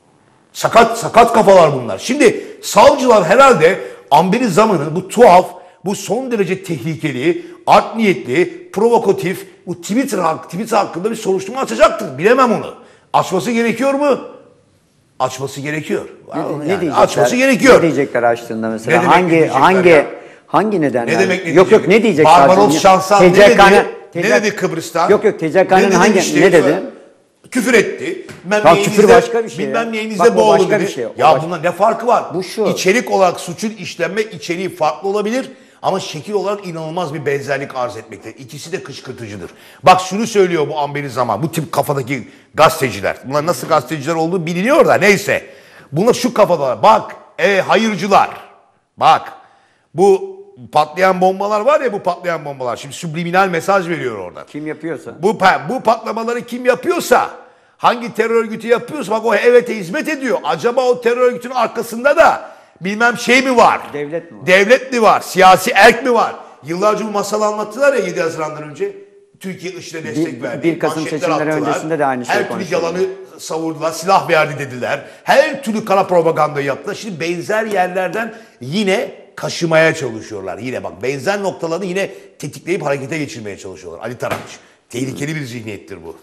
Sakat kafalar bunlar. Şimdi savcılar herhalde Amberi Zaman'ın bu tuhaf, bu son derece tehlikeli, art niyetli, provokatif, bu Twitter hakkında bir soruşturma açacaktır. Bilemem onu. Açması gerekiyor mu? Açması gerekiyor. Ne diyecekler? Açması gerekiyor. Ne diyecekler açtığında mesela? Ne diyecekler Hangi nedenler? Ne demek ne Yok diyecek? ne diyecek? Barbaros Şansan ne dedi? Ne TCK dedi Kıbrıs'ta? Yok TCK'nın ne dedi? Küfür etti. Küfür başka bir şey. Bilmem neyinizde boğuldu dedi. Bir şey. Bunda ne farkı var? Bu şu. İçerik olarak suçun işlenme içeriği farklı olabilir ama şekil olarak inanılmaz bir benzerlik arz etmekte. İkisi de kışkırtıcıdır. Bak şunu söylüyor bu Amberi Zaman. Bu tip kafadaki gazeteciler. Bunlar nasıl gazeteciler olduğu biliniyor da neyse. Bunlar şu kafadalar. Bak hayırcılar. Bak bu patlayan bombalar var ya bu patlayan bombalar. Şimdi subliminal mesaj veriyor orada. Kim yapıyorsa. Bu patlamaları kim yapıyorsa, hangi terör örgütü yapıyorsa bak o evet'e hizmet ediyor. Acaba o terör örgütünün arkasında da bilmem şey mi var? Devlet mi var? Devlet mi var? Siyasi erk mi var? Yıllarca bu masalı anlattılar ya 7 Haziran'dan önce. Türkiye IŞİD'e destek verdi. 1 Kasım manşetler seçimleri attılar. öncesinde de aynı şey Her türlü yalanı savurdular, silah verdi dediler. Her türlü kara propaganda yaptılar. Şimdi benzer yerlerden yine kaşımaya çalışıyorlar. Yine bak benzer noktaları yine tetikleyip harekete geçirmeye çalışıyorlar. Ali Tarakçı. Tehlikeli bir zihniyettir bu.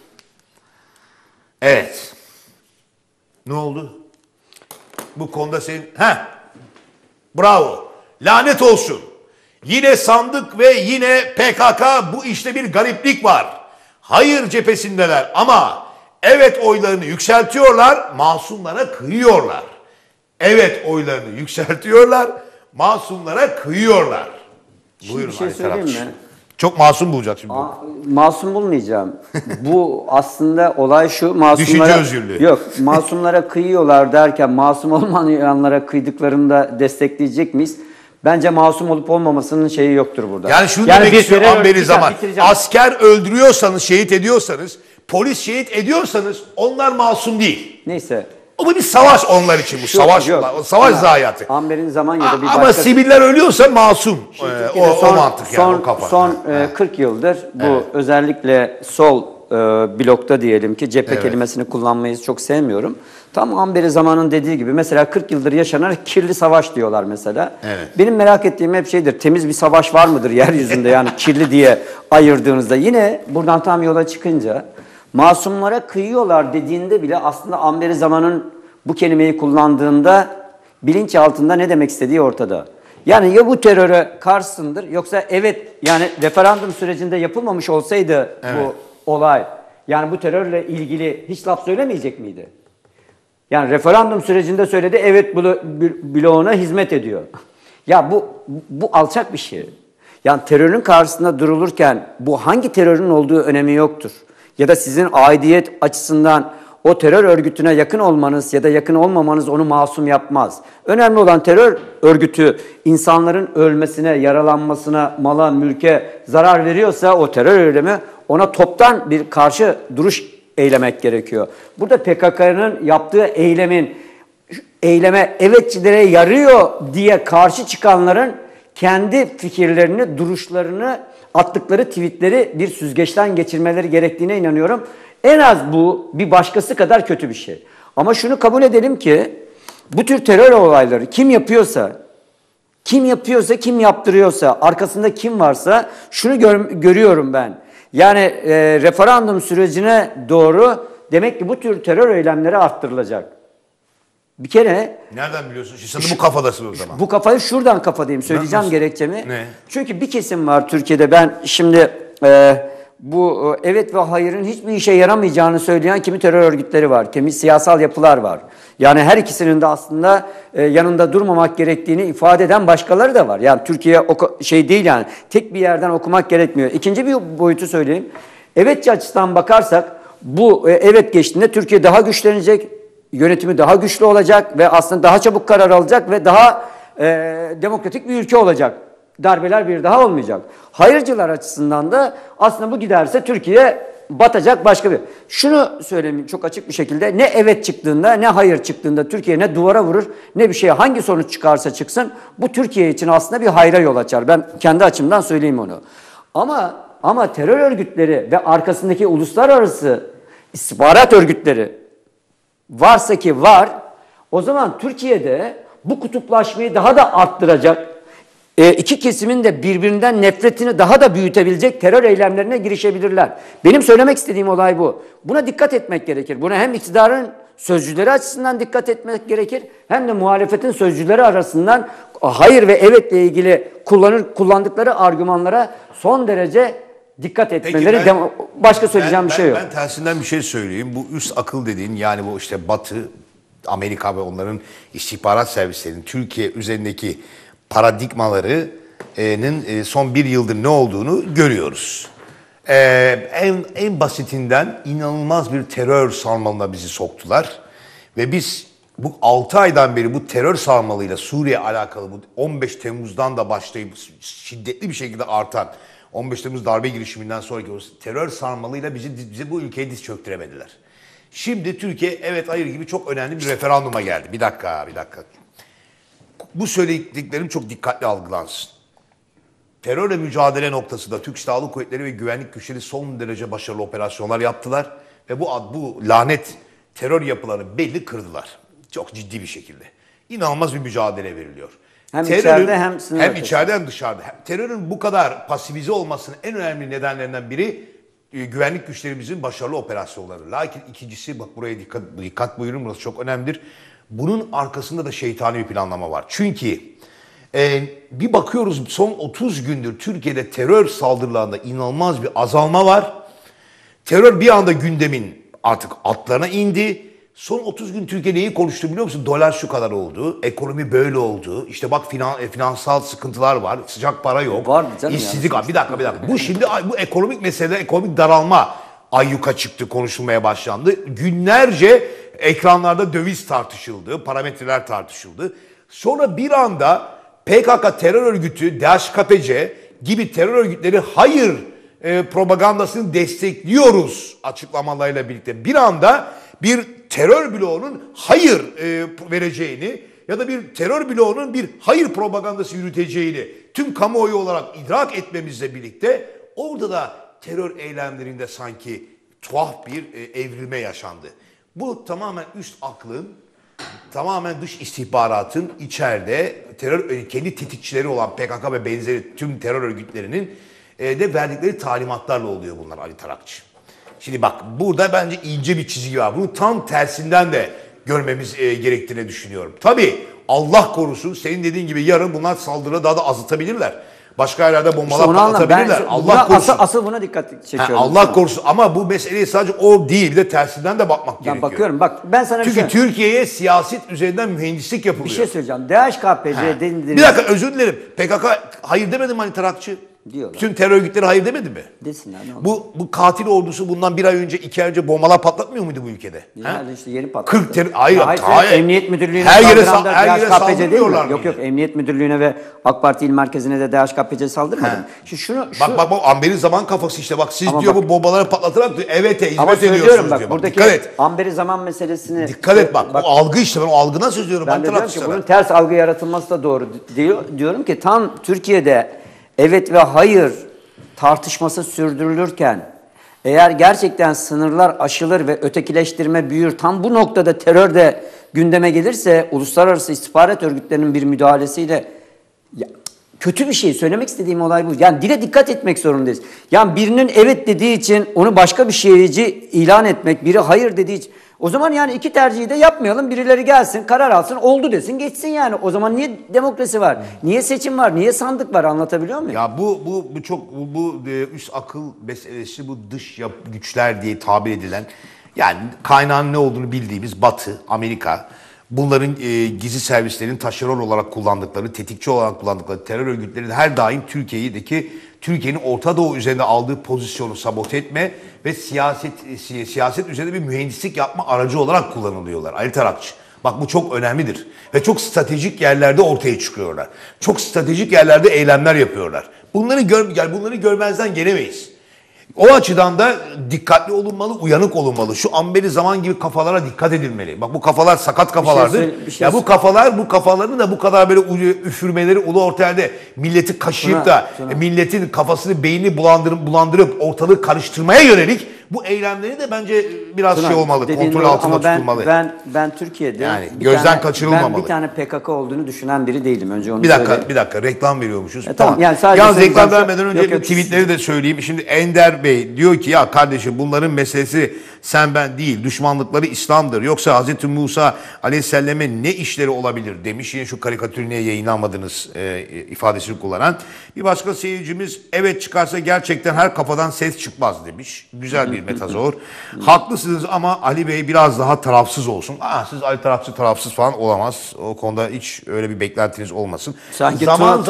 Evet. Ne oldu? Bu konuda senin... Bravo. Lanet olsun. Yine sandık ve yine PKK bu işte bir gariplik var. Hayır cephesindeler ama evet oylarını yükseltiyorlar, masumlara kıyıyorlar. Evet oylarını yükseltiyorlar, masumlara kıyıyorlar. Şimdi bir şey söyleyeyim mi? Çok masum bulacak şimdi. Masum bulmayacağım. Bu aslında olay şu masumlara... Düşünce özgürlüğü. Yok masumlara kıyıyorlar derken masum olmayanlara kıydıklarında destekleyecek miyiz? Bence masum olup olmamasının şeyi yoktur burada. Yani şunu demek istiyorum Amberi Zaman. Bitireceğim. Asker öldürüyorsanız, şehit ediyorsanız, polis şehit ediyorsanız onlar masum değil. Neyse. Bu bir savaş onlar için bu. Savaş zayiatı. Amber'in Zaman ya da bir Ama başka... siviller ölüyorsa masum. O mantık yani o kafa. 40 yıldır bu özellikle sol blokta diyelim ki cephe Evet. kelimesini kullanmayı çok sevmiyorum. Tam Amberi Zaman'ın dediği gibi mesela 40 yıldır yaşanan kirli savaş diyorlar mesela. Evet. Benim merak ettiğim hep şeydir, temiz bir savaş var mıdır yeryüzünde yani kirli diye ayırdığınızda. Yine buradan tam yola çıkınca masumlara kıyıyorlar dediğinde bile aslında Amberi Zaman'ın bu kelimeyi kullandığında bilinç altında ne demek istediği ortada. Yani ya bu teröre karşısındır yoksa evet yani referandum sürecinde yapılmamış olsaydı bu olay yani bu terörle ilgili hiç laf söylemeyecek miydi? Yani referandum sürecinde söyledi evet bloğuna hizmet ediyor. Ya bu alçak bir şey. Yani terörün karşısında durulurken bu hangi terörün olduğu önemi yoktur. Ya da sizin aidiyet açısından o terör örgütüne yakın olmanız ya da yakın olmamanız onu masum yapmaz. Önemli olan terör örgütü insanların ölmesine, yaralanmasına, mala, mülke zarar veriyorsa o terör eylemi ona toptan bir karşı duruş eylemek gerekiyor. Burada PKK'nın yaptığı eyleme evetçilere yarıyor diye karşı çıkanların kendi fikirlerini, duruşlarını, attıkları tweetleri bir süzgeçten geçirmeleri gerektiğine inanıyorum. En az bu bir başkası kadar kötü bir şey. Ama şunu kabul edelim ki bu tür terör olayları kim yapıyorsa, kim yaptırıyorsa, arkasında kim varsa şunu görüyorum ben. Yani referandum sürecine doğru demek ki bu tür terör eylemleri arttırılacak. Bir kere... Nereden biliyorsun? Şimdi bu kafadasın o zaman. Bu kafayı şuradan kafadayım. Söyleyeceğim Nasıl? gerekçemi. Ne? Çünkü bir kesim var Türkiye'de. Ben şimdi bu evet ve hayırın hiçbir işe yaramayacağını söyleyen kimi terör örgütleri var. Kimi siyasal yapılar var. Yani her ikisinin de aslında yanında durmamak gerektiğini ifade eden başkaları da var. Yani Türkiye şey değil yani. Tek bir yerden okumak gerekmiyor. İkinci bir boyutu söyleyeyim. Evetçi açısından bakarsak bu evet geçtiğinde Türkiye daha güçlenecek. Yönetimi daha güçlü olacak ve aslında daha çabuk karar alacak ve daha demokratik bir ülke olacak. Darbeler bir daha olmayacak. Hayırcılar açısından da aslında bu giderse Türkiye batacak başka bir. Şunu söyleyeyim çok açık bir şekilde ne evet çıktığında ne hayır çıktığında Türkiye ne duvara vurur ne bir şeye hangi sonuç çıkarsa çıksın bu Türkiye için aslında bir hayra yol açar. Ben kendi açımdan söyleyeyim onu. Ama terör örgütleri ve arkasındaki uluslararası istihbarat örgütleri varsa ki var, o zaman Türkiye'de bu kutuplaşmayı daha da arttıracak, iki kesimin de birbirinden nefretini daha da büyütebilecek terör eylemlerine girişebilirler. Benim söylemek istediğim olay bu. Buna dikkat etmek gerekir. Buna hem iktidarın sözcüleri açısından dikkat etmek gerekir, hem de muhalefetin sözcüleri arasından hayır ve evetle ilgili kullandıkları argümanlara son derece dikkat etmeleri. Peki başka söyleyeceğim bir şey yok. Ben tersinden bir şey söyleyeyim. Bu üst akıl dediğin yani bu işte Batı, Amerika ve onların istihbarat servislerinin Türkiye üzerindeki paradigmalarının son bir yıldır ne olduğunu görüyoruz. En basitinden inanılmaz bir terör sarmalına bizi soktular. Ve biz bu 6 aydan beri bu terör sarmalıyla Suriye alakalı bu 15 Temmuz'dan da başlayıp şiddetli bir şekilde artan 15 Temmuz darbe girişiminden sonraki o terör sarmalıyla bizi bu ülkeye diz çöktüremediler. Şimdi Türkiye evet hayır gibi çok önemli bir referanduma geldi. Bir dakika. Bu söylediklerim çok dikkatli algılansın. Terörle mücadele noktasında Türk Silahlı Kuvvetleri ve güvenlik güçleri son derece başarılı operasyonlar yaptılar. Ve bu lanet terör yapılarını belli kırdılar. Çok ciddi bir şekilde. İnanılmaz bir mücadele veriliyor. Hem içeride hem sınır hem ötesi. içeride hem dışarıda. Terörün bu kadar pasifize olmasının en önemli nedenlerinden biri güvenlik güçlerimizin başarılı operasyonları. Lakin ikincisi bak buraya dikkat buyurun burası çok önemlidir. Bunun arkasında da şeytani bir planlama var. Çünkü bir bakıyoruz son 30 gündür Türkiye'de terör saldırılarında inanılmaz bir azalma var. Terör bir anda gündemin artık altlarına indi. Son 30 gün Türkiye neyi konuştu biliyor musun? Dolar şu kadar oldu, ekonomi böyle oldu. İşte bak finansal sıkıntılar var, sıcak para yok. Var mı canım işsizlik var. Bir dakika. Bu şimdi bu ekonomik mesele, ekonomik daralma ayyuka çıktı, konuşulmaya başlandı. Günlerce ekranlarda döviz tartışıldı, parametreler tartışıldı. Sonra bir anda PKK terör örgütü, DHKPC gibi terör örgütleri hayır propagandasını destekliyoruz açıklamalarıyla birlikte. Bir anda bir terör bloğunun hayır vereceğini ya da bir terör bloğunun bir hayır propagandası yürüteceğini tüm kamuoyu olarak idrak etmemizle birlikte orada da terör eylemlerinde sanki tuhaf bir evrilme yaşandı. Bu tamamen üst aklın, tamamen dış istihbaratın içeride kendi tetikçileri olan PKK ve benzeri tüm terör örgütlerinin de verdikleri talimatlarla oluyor bunlar Ali Tarakçı. Şimdi bak burada bence ince bir çizgi var. Bunu tam tersinden de görmemiz gerektiğini düşünüyorum. Tabii Allah korusun senin dediğin gibi yarın bunlar saldırı daha da azaltabilirler. Başka yerlerde bombalar patlatabilirler. Allah korusun. Asıl buna dikkat çekiyorum. Allah korusun ama bu meseleyi sadece o değil, bir de tersinden de bakmak gerekiyor. Ben bakıyorum. Bak ben sana Çünkü Türkiye'ye siyaset üzerinden mühendislik yapılıyor. bir şey söyleyeceğim. DHKPC dediğiniz... Bir dakika özür dilerim. PKK hayır demedi mi hani Tarakçı? Diyorlar. Bütün terör örgütleri hayır demedi mi? Desinler ne olur. Bu katil ordusu bundan bir ay önce, 2 ay önce bombalar patlatmıyor muydu bu ülkede? Yani işte yeni patladı. 40 hayır. Emniyet Müdürlüğü'ne her yere DHKPC saldırmıyorlar değil mi? Yok Emniyet Müdürlüğü'ne ve AK Parti il merkezine de DHKPC saldırmadı mı? Bak Amber'in zaman kafası işte bak siz Ama diyor bak, bu bombaları patlatarak diyor, hizmet ama söylüyorum ediyorsunuz bak diyor. buradaki Dikkat et. Amber'i zaman meselesini... Dikkat et bak. O algı işte ben o algıdan söylüyorum. Ben de diyorum ki bunun ters algı yaratılması da doğru. Diyorum ki tam Türkiye'de evet ve hayır tartışması sürdürülürken eğer gerçekten sınırlar aşılır ve ötekileştirme büyür, tam bu noktada terör de gündeme gelirse uluslararası istihbarat örgütlerinin bir müdahalesiyle kötü bir şey. Söylemek istediğim olay bu. Yani dile dikkat etmek zorundayız. Yani birinin evet dediği için onu başka bir şeyci ilan etmek, biri hayır dediği için o zaman yani iki tercihi de yapmayalım. Birileri gelsin, karar alsın, oldu desin, geçsin yani. O zaman niye demokrasi var? Niye seçim var? Niye sandık var? Anlatabiliyor muyum? Ya bu üst akıl meselesi, bu dış güçler diye tabir edilen, yani kaynağın ne olduğunu bildiğimiz Batı, Amerika, bunların gizli servislerin taşeron olarak kullandıkları, tetikçi olarak kullandıkları terör örgütlerinin her daim Türkiye'nin Orta Doğu üzerinde aldığı pozisyonu sabote etme ve siyaset üzerinde bir mühendislik yapma aracı olarak kullanılıyorlar. Ali Tarakçı. Bak bu çok önemlidir. Ve çok stratejik yerlerde ortaya çıkıyorlar. Çok stratejik yerlerde eylemler yapıyorlar. Bunları görmezden gelemeyiz. O açıdan da dikkatli olunmalı, uyanık olunmalı. Şu Amberi zaman gibi kafalara dikkat edilmeli. Bak bu kafalar sakat kafalardır. Ya bu kafaların da bu kadar böyle üfürmeleri ulu ortaya milleti kaşıyıp da milletin kafasını, beynini bulandırıp ortalığı karıştırmaya yönelik bu eylemleri de bence biraz olmalı, kontrol altında tutulmalı. Ben Türkiye'de yani gözden kaçırılmamalı. Ben bir tane PKK olduğunu düşünen biri değilim. Önce onu bir dakika reklam veriyormuşuz. Tamam. Yani yalnız reklam vermeden önce tweetleri de söyleyeyim. Şimdi Ender Bey diyor ki ya kardeşim bunların meselesi sen ben değil. Düşmanlıkları İslam'dır. Yoksa Hz. Musa Aleyhisselam'e ne işleri olabilir demiş. Yine şu karikatürü niye yayınlanmadınız ifadesini kullanan. Bir başka seyircimiz evet çıkarsa gerçekten her kafadan ses çıkmaz demiş. Güzel bir metazor. Haklısınız ama Ali Bey biraz daha tarafsız olsun. Siz Ali tarafsız falan olamaz. O konuda hiç öyle bir beklentiniz olmasın. Sanki zaman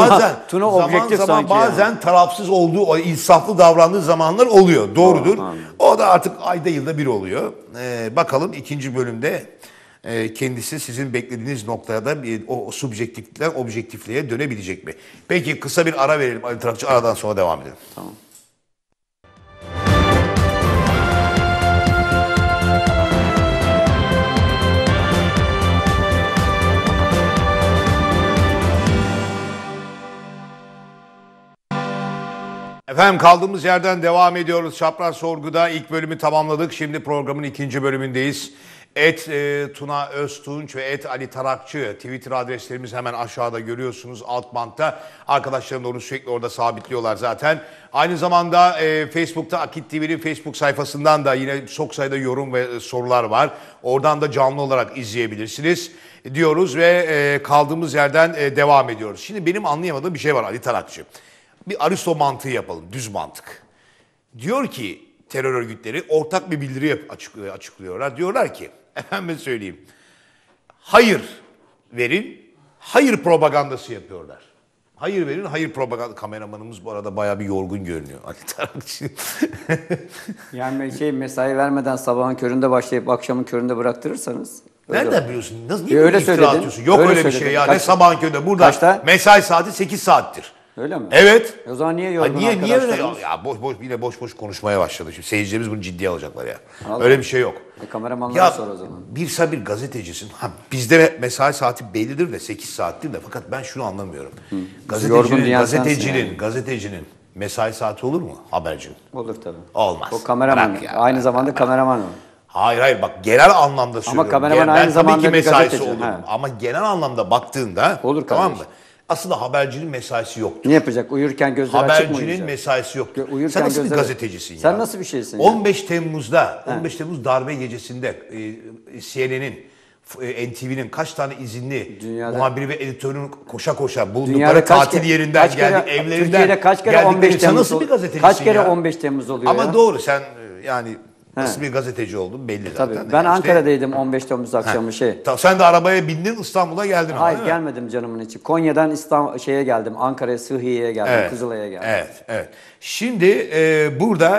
bazen yani. tarafsız olduğu, insaflı davrandığı zamanlar oluyor. Doğrudur. O da artık ayda yılda bir oluyor. Bakalım ikinci bölümde kendisi sizin beklediğiniz noktada o subjektiflikten objektifliğe dönebilecek mi? Peki kısa bir ara verelim Ali Tarakçı. Aradan sonra devam edelim. Tamam. Efendim kaldığımız yerden devam ediyoruz. Çapraz Sorgu'da ilk bölümü tamamladık. Şimdi programın ikinci bölümündeyiz. Tuna Öztunç ve Ali Tarakçı Twitter adreslerimiz hemen aşağıda görüyorsunuz alt bantta. Arkadaşlarım da onu sürekli orada sabitliyorlar zaten. Aynı zamanda Facebook'ta Akit TV'nin Facebook sayfasından da yine çok sayıda yorum ve sorular var. Oradan da canlı olarak izleyebilirsiniz diyoruz ve kaldığımız yerden devam ediyoruz. Şimdi benim anlayamadığım bir şey var Ali Tarakçı. Bir Aristo mantığı yapalım, düz mantık. Diyor ki terör örgütleri ortak bir bildiri açıklıyorlar. Diyorlar ki, efendim söyleyeyim, hayır verin, hayır propagandası yapıyorlar. Hayır verin, hayır propaganda. Kameramanımız bu arada bayağı bir yorgun görünüyor Ali Tarakçı. Yani mesai vermeden sabahın köründe başlayıp akşamın köründe bıraktırırsanız. Nereden biliyorsun? Niye öyle iftira atıyorsun? Yok öyle bir şey ya. Ne sabahın köründe? Burada kaçta? mesai saati 8 saattir. Öyle mi? Evet. O zaman niye yorgun niye öyle arkadaşlarımız? boş konuşmaya başladı. Şimdi seyircilerimiz bunu ciddiye alacaklar ya. Anladım. Öyle bir şey yok. Kameramanlara sor o zaman. Bir gazetecisin. Bizde mesai saati bellidir de 8 saattir de fakat ben şunu anlamıyorum. Gazetecinin mesai saati olur mu habercinin? Olur tabii. Olmaz. O kameraman. Bırak ya. Aynı zamanda kameraman o. Hayır bak genel anlamda söylüyorum. kameraman Ben aynı tabii zamanda ki bir mesaisi gazeteci, olur. ha. Ama genel anlamda baktığında Olur tamam mı? kardeşim. Aslında habercinin mesaisi yoktur. Ne yapacak? Uyurken gözleri açık mı Habercinin uyuyacak? mesaisi yoktur. Uyurken Sen nasıl bir gözleri- gazetecisin ya? Sen nasıl bir şeysin ya? 15 Temmuz'da, 15 Temmuz darbe gecesinde CNN'in, NTV'nin kaç tane izinli Dünyada- muhabiri ve editörünün koşa koşa bulundukları Dünyada tatil yerinden geldik, evlerinden Türkiye'de kaç kere geldikleri- 15 Sen Temmuz nasıl bir oluyor? gazetecisin Kaç kere ya? 15 Temmuz oluyor Ama ya? doğru sen yani nasıl bir gazeteci oldun belli zaten. Tabii. Ben Yani işte- Ankara'daydım 15 Temmuz akşamı Sen de arabaya bindin İstanbul'a geldin. ama, Hayır değil mi? gelmedim canımın içi. Konya'dan şeye geldim. Ankara'ya, Sıhhiye'ye geldim. Kızılay'a geldim. Evet. Şimdi burada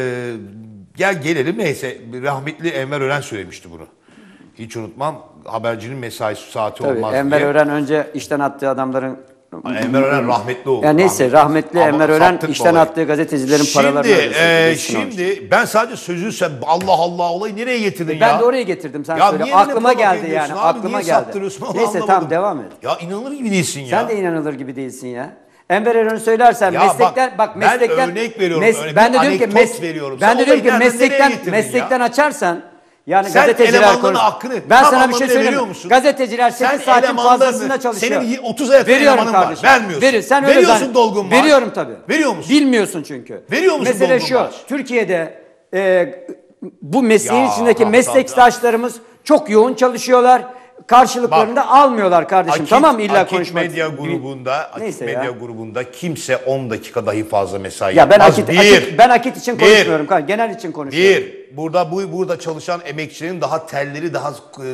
gelelim neyse rahmetli Enver Ören söylemişti bunu. Hiç unutmam. Habercinin mesai saati Tabii olmaz Enver diye. Ören önce işten attığı adamların... Enver Ören rahmetli oldu. Yani neyse rahmetli Ama Enver Ören sattık işten olayı. attığı gazetecilerin paralarını ödesin. Şimdi ben sadece sözü sen Allah Allah olayı nereye getirdin ya? Ben de oraya getirdim sen Ya söyle. niye Aklıma provoke geldi ediyorsun yani. abi? Aklıma Niye geldi. saptırıyorsun? Onu Neyse anlamadım. tamam devam et. Ya inanılır gibi değilsin ya. Sen de inanılır gibi değilsin ya. Enver Ören'i söylersen Ya meslekten bak, meslekten ben örnek veriyorum, örnek, ben de bir diyorum ki anekdot veriyorum. ben Sen de diyorum ki olayı nereden nereye getirdin meslekten açarsan yani Sen gazeteciler elemanların konusu. hakkını Ben tam sana bir şey anlamıyla söyleyeyim. veriyor mi? musun? Gazeteciler 8 saatin elemanlarını- fazlasında çalışıyor. Senin 30 yakın Veriyorum elemanın var. kardeşim. Vermiyorsun. Sen öyle Veriyorsun zannet. dolgun maaş. Veriyorum tabii. Veriyor musun? Bilmiyorsun çünkü. Veriyor musun Mesele dolgun şu. maaş? Türkiye'de bu mesleğin Ya, içindeki bak, meslektaşlarımız çok yoğun çalışıyorlar. Karşılıklarını da almıyorlar kardeşim. Tamam illa Akit konuşmak. Medya grubunda, Neyse Akit ya. Medya grubunda kimse 10 dakika dahi fazla mesai Ya ben yapmaz. Akit için konuşmuyorum. Genel için konuşuyorum. Burada çalışan emekçilerin daha telleri daha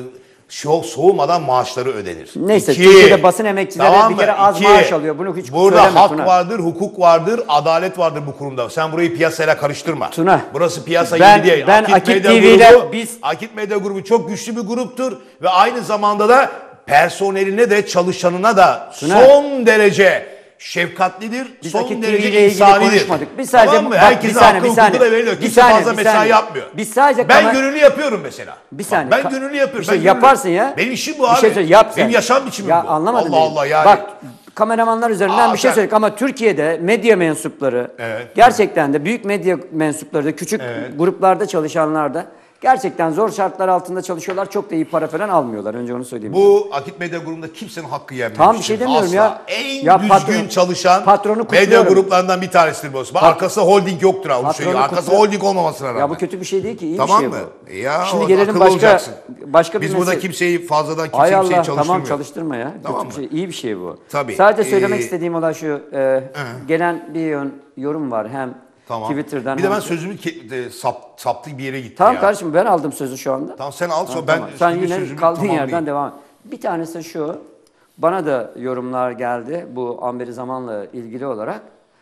soğumadan maaşları ödenir. Neyse, Türkiye'de basın emekçileri bir kere az maaş alıyor. Bunu hiç burada söyleme hak Tuna. vardır, hukuk vardır, adalet vardır bu kurumda. Sen burayı piyasayla karıştırma. Tuna. Burası piyasa Ben- gibi değil. ben Akit TV'yle Akit Medya Grubu çok güçlü bir gruptur ve aynı zamanda da personeline de çalışanına da Tuna. son derece şefkatlidir, Biz son Akit derece TV ile ilgili insanidir. konuşmadık. Biz sadece tamam mı? bak, Herkese bir saniye, hakkı bir saniye. hukuku da veriliyor. Bir Kimse saniye, fazla bir mesai saniye. yapmıyor. Biz sadece ben gönüllü yapıyorum mesela. Bir saniye. Ben gönüllü yapıyorum. Bir şey Ben gönüllü- yaparsın ya. Benim işim bu Bir abi. şey söyle, yap Benim sen. yaşam biçimim ya bu. Anlamadım. Allah Allah yani. Bak kameramanlar üzerinden bir şey sen- söyledik ama Türkiye'de medya mensupları Evet. gerçekten de büyük medya mensupları da küçük gruplarda çalışanlar da gerçekten zor şartlar altında çalışıyorlar. Çok da iyi para falan almıyorlar. Önce onu söyleyeyim. Bu Akit Medya Grubu'nda kimsenin hakkı yenmemiştir. Tamam, bir şey demiyorum Asla. ya. En Ya düzgün çalışan patronu medya kutluyorum. gruplarından bir tanesidir bu. Bak, arkasında holding yoktur ha. Onu Patronu söylüyor. Arkasında kutluyorum. holding olmamasına rağmen. Ya bu kötü bir şey değil ki. İyi Tamam bir mı? şey bu. Ya Şimdi o gelelim akıllı olacaksın. başka bir Biz burada mesele. kimseyi fazladan Ay kimseyi Allah çalıştırmıyor. tamam çalıştırma ya. Tamam Kötü bir mı? şey, iyi bir şey bu. Tabii. Sadece söylemek istediğim olay şu. Gelen bir yorum var hem Tamam. Twitter'dan. Bir de hem- ben sözümü saptığı bir yere gitti Tamam ya. kardeşim ben aldım sözü şu anda. Tamam sen al sonra Tamam, ben sen şimdi yine sözümü kaldığın tamamlayayım. yerden devam et. Bir tanesi şu. Bana da yorumlar geldi bu Amberi Zaman'la ilgili olarak.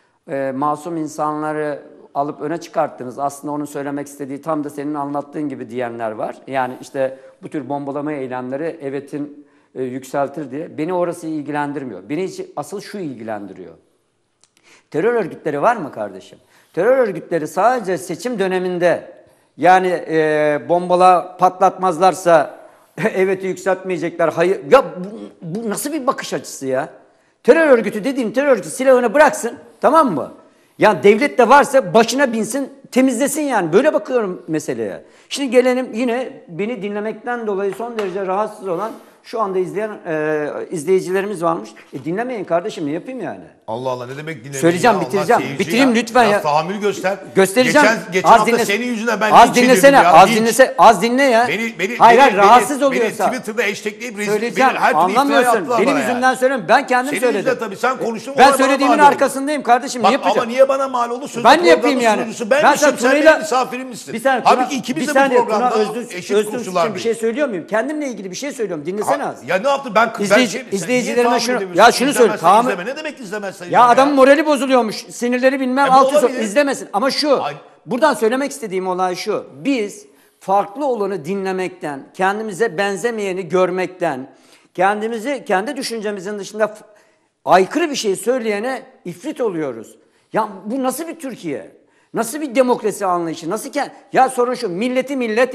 Masum insanları alıp öne çıkarttınız. Aslında onun söylemek istediği tam da senin anlattığın gibi diyenler var. Yani işte bu tür bombalama eylemleri evetin yükseltir diye. Beni orası ilgilendirmiyor. Beni asıl şu ilgilendiriyor. Terör örgütleri var mı kardeşim? Terör örgütleri sadece seçim döneminde yani bombala patlatmazlarsa evet'i yükseltmeyecekler. Hayır. Ya bu nasıl bir bakış açısı ya? Terör örgütü dediğim terör örgütü silahını bıraksın, tamam mı? Yani devlet de varsa başına binsin, temizlesin yani. Böyle bakıyorum meseleye. Şimdi gelelim yine beni dinlemekten dolayı son derece rahatsız olan şu anda izleyen izleyicilerimiz varmış. Dinlemeyin kardeşim, ne yapayım yani? Allah Allah ne demek dinlemeyin Söyleyeceğim, ya? bitireceğim. Allah seyirci Bitireyim ya. lütfen Biraz ya. tahammül göster. Göstereceğim. Geçen hafta senin yüzünden ben az linç edildim dinlesene, ya. az Linç. dinlese, az dinle ya. hayır, rahatsız oluyorsa. Beni Twitter'da hashtagleyip Söyleyeceğim. her türlü iftira Anlamıyorsun. yaptılar Benim bana yüzümden yani. söylüyorum. Ben kendim Senin söyledim. yüzünden tabii sen konuştun. Ben olay bana söylediğimin mal oldu. arkasındayım kardeşim. Bak ne yapacağım? ama niye bana mal oldu? Sözlü Ben ne yapayım programın yani? sunucusu Ben benmişim, sana sen Tuna'yla- benim misafirimmişsin. Bir saniye, Halbuki ikimiz de bu programda eşit Özlem koşullar için bir şey söylüyor muyum? Kendimle ilgili bir şey söylüyorum. Dinlesene az. Ya ne yaptın? Ben İzleyicilerime şunu... Ya Ya şunu söyle. Tamam. Ne demek izlemezsen? Ya adamın morali bozuluyormuş. Sinirleri bilmem bu alt üst olabilir. izlemesin. Ama şu. Ay. Buradan söylemek istediğim olay şu. Biz farklı olanı dinlemekten, kendimize benzemeyeni görmekten, kendi düşüncemizin dışında aykırı bir şey söyleyene ifrit oluyoruz. Ya bu nasıl bir Türkiye? Nasıl bir demokrasi anlayışı? Ya sorun şu, milleti millet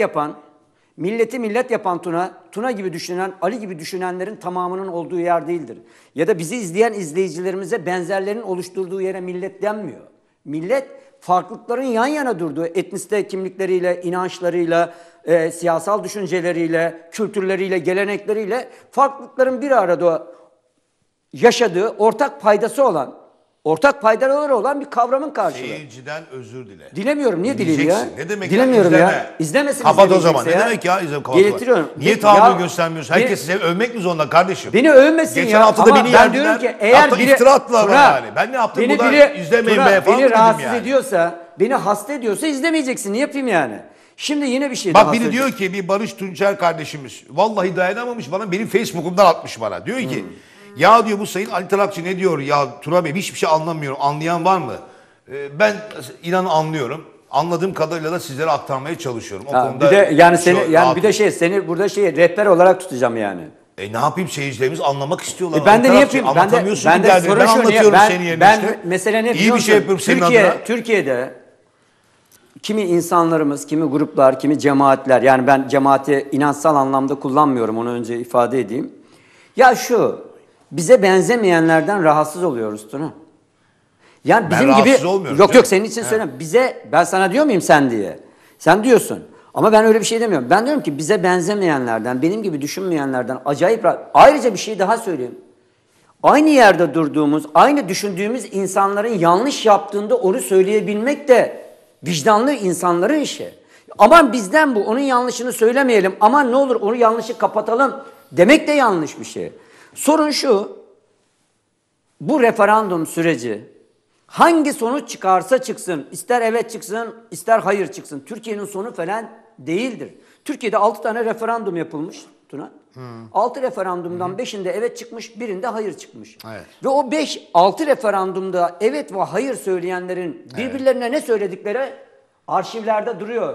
yapan Tuna gibi düşünen, Ali gibi düşünenlerin tamamının olduğu yer değildir. Ya da bizi izleyen izleyicilerimize benzerlerinin oluşturduğu yere millet denmiyor. Millet farklılıkların yan yana durduğu, etnisite kimlikleriyle, inançlarıyla, siyasal düşünceleriyle, kültürleriyle, gelenekleriyle farklılıkların bir arada yaşadığı, ortak paydası olan, ortak paydaları olan bir kavramın karşılığı. Seyirciden özür dile. Dilemiyorum. Niye dileyim ya? Diyeceksin. Ne demek Dilemiyorum ya? ya. İzleme. İzlemesin, Kapat o zaman. izlemeyecekse Ne demek ya? Kapat. Getiriyorum. Niye tahammül göstermiyorsun? Herkes size övmek mi zorunda kardeşim? Beni övmesin Geçen ya. hafta da Ama beni ben yerdiler. diyorum ki eğer Hatta biri iftira attılar bana Tuna, yani. Ben ne yaptım? beni Bu da biri, izlemeyin Tuna, be falan beni dedim rahatsız yani. ediyorsa, beni hasta ediyorsa izlemeyeceksin. Ne yapayım yani? Şimdi yine bir şey Bak daha biri söyleyeyim. diyor ki bir Barış Tunçer kardeşimiz vallahi dayanamamış bana benim Facebook'umdan atmış bana. Diyor ki ya diyor bu Sayın Ali Tarakçı ne diyor ya Tuna Bey hiçbir şey anlamıyorum. Anlayan var mı? Ben inanın anlıyorum. Anladığım kadarıyla da sizlere aktarmaya çalışıyorum. O konuda Bir de yani seni şu- yani bir de seni burada rehber olarak tutacağım yani. ne yapayım seyircilerimiz anlamak istiyorlar. Ben de Ali ne Tarakçı, yapayım? anlatamıyorsun Ben ki de derdini. sorun Ben şu, niye? anlatıyorum senin yerine Ben işte. mesele ne İyi biliyor bir şey musun? yapıyorum senin adına. Türkiye'de kimi insanlarımız, kimi gruplar, kimi cemaatler, yani ben cemaati inançsal anlamda kullanmıyorum, onu önce ifade edeyim. Ya bize benzemeyenlerden rahatsız oluyoruz Tuna. Yani bizim gibi rahatsız olmuyorum yok canım. senin için söylemiyorum. Ben sana diyor muyum sen diye? Sen diyorsun. Ama ben öyle bir şey demiyorum. Ben diyorum ki bize benzemeyenlerden, benim gibi düşünmeyenlerden acayip ayrıca bir şey daha söyleyeyim. Aynı yerde durduğumuz, aynı düşündüğümüz insanların yanlış yaptığında onu söyleyebilmek de vicdanlı insanların işi. Aman bizden bu, onun yanlışını söylemeyelim. Aman ne olur onu yanlışı kapatalım demek de yanlış bir şey. Sorun şu, bu referandum süreci hangi sonuç çıkarsa çıksın, ister evet çıksın, ister hayır çıksın, Türkiye'nin sonu falan değildir. Türkiye'de 6 tane referandum yapılmış Tuna. 6 referandumdan 5'inde evet çıkmış, birinde hayır çıkmış. Evet. Ve o 6 referandumda evet ve hayır söyleyenlerin birbirlerine ne söyledikleri arşivlerde duruyor.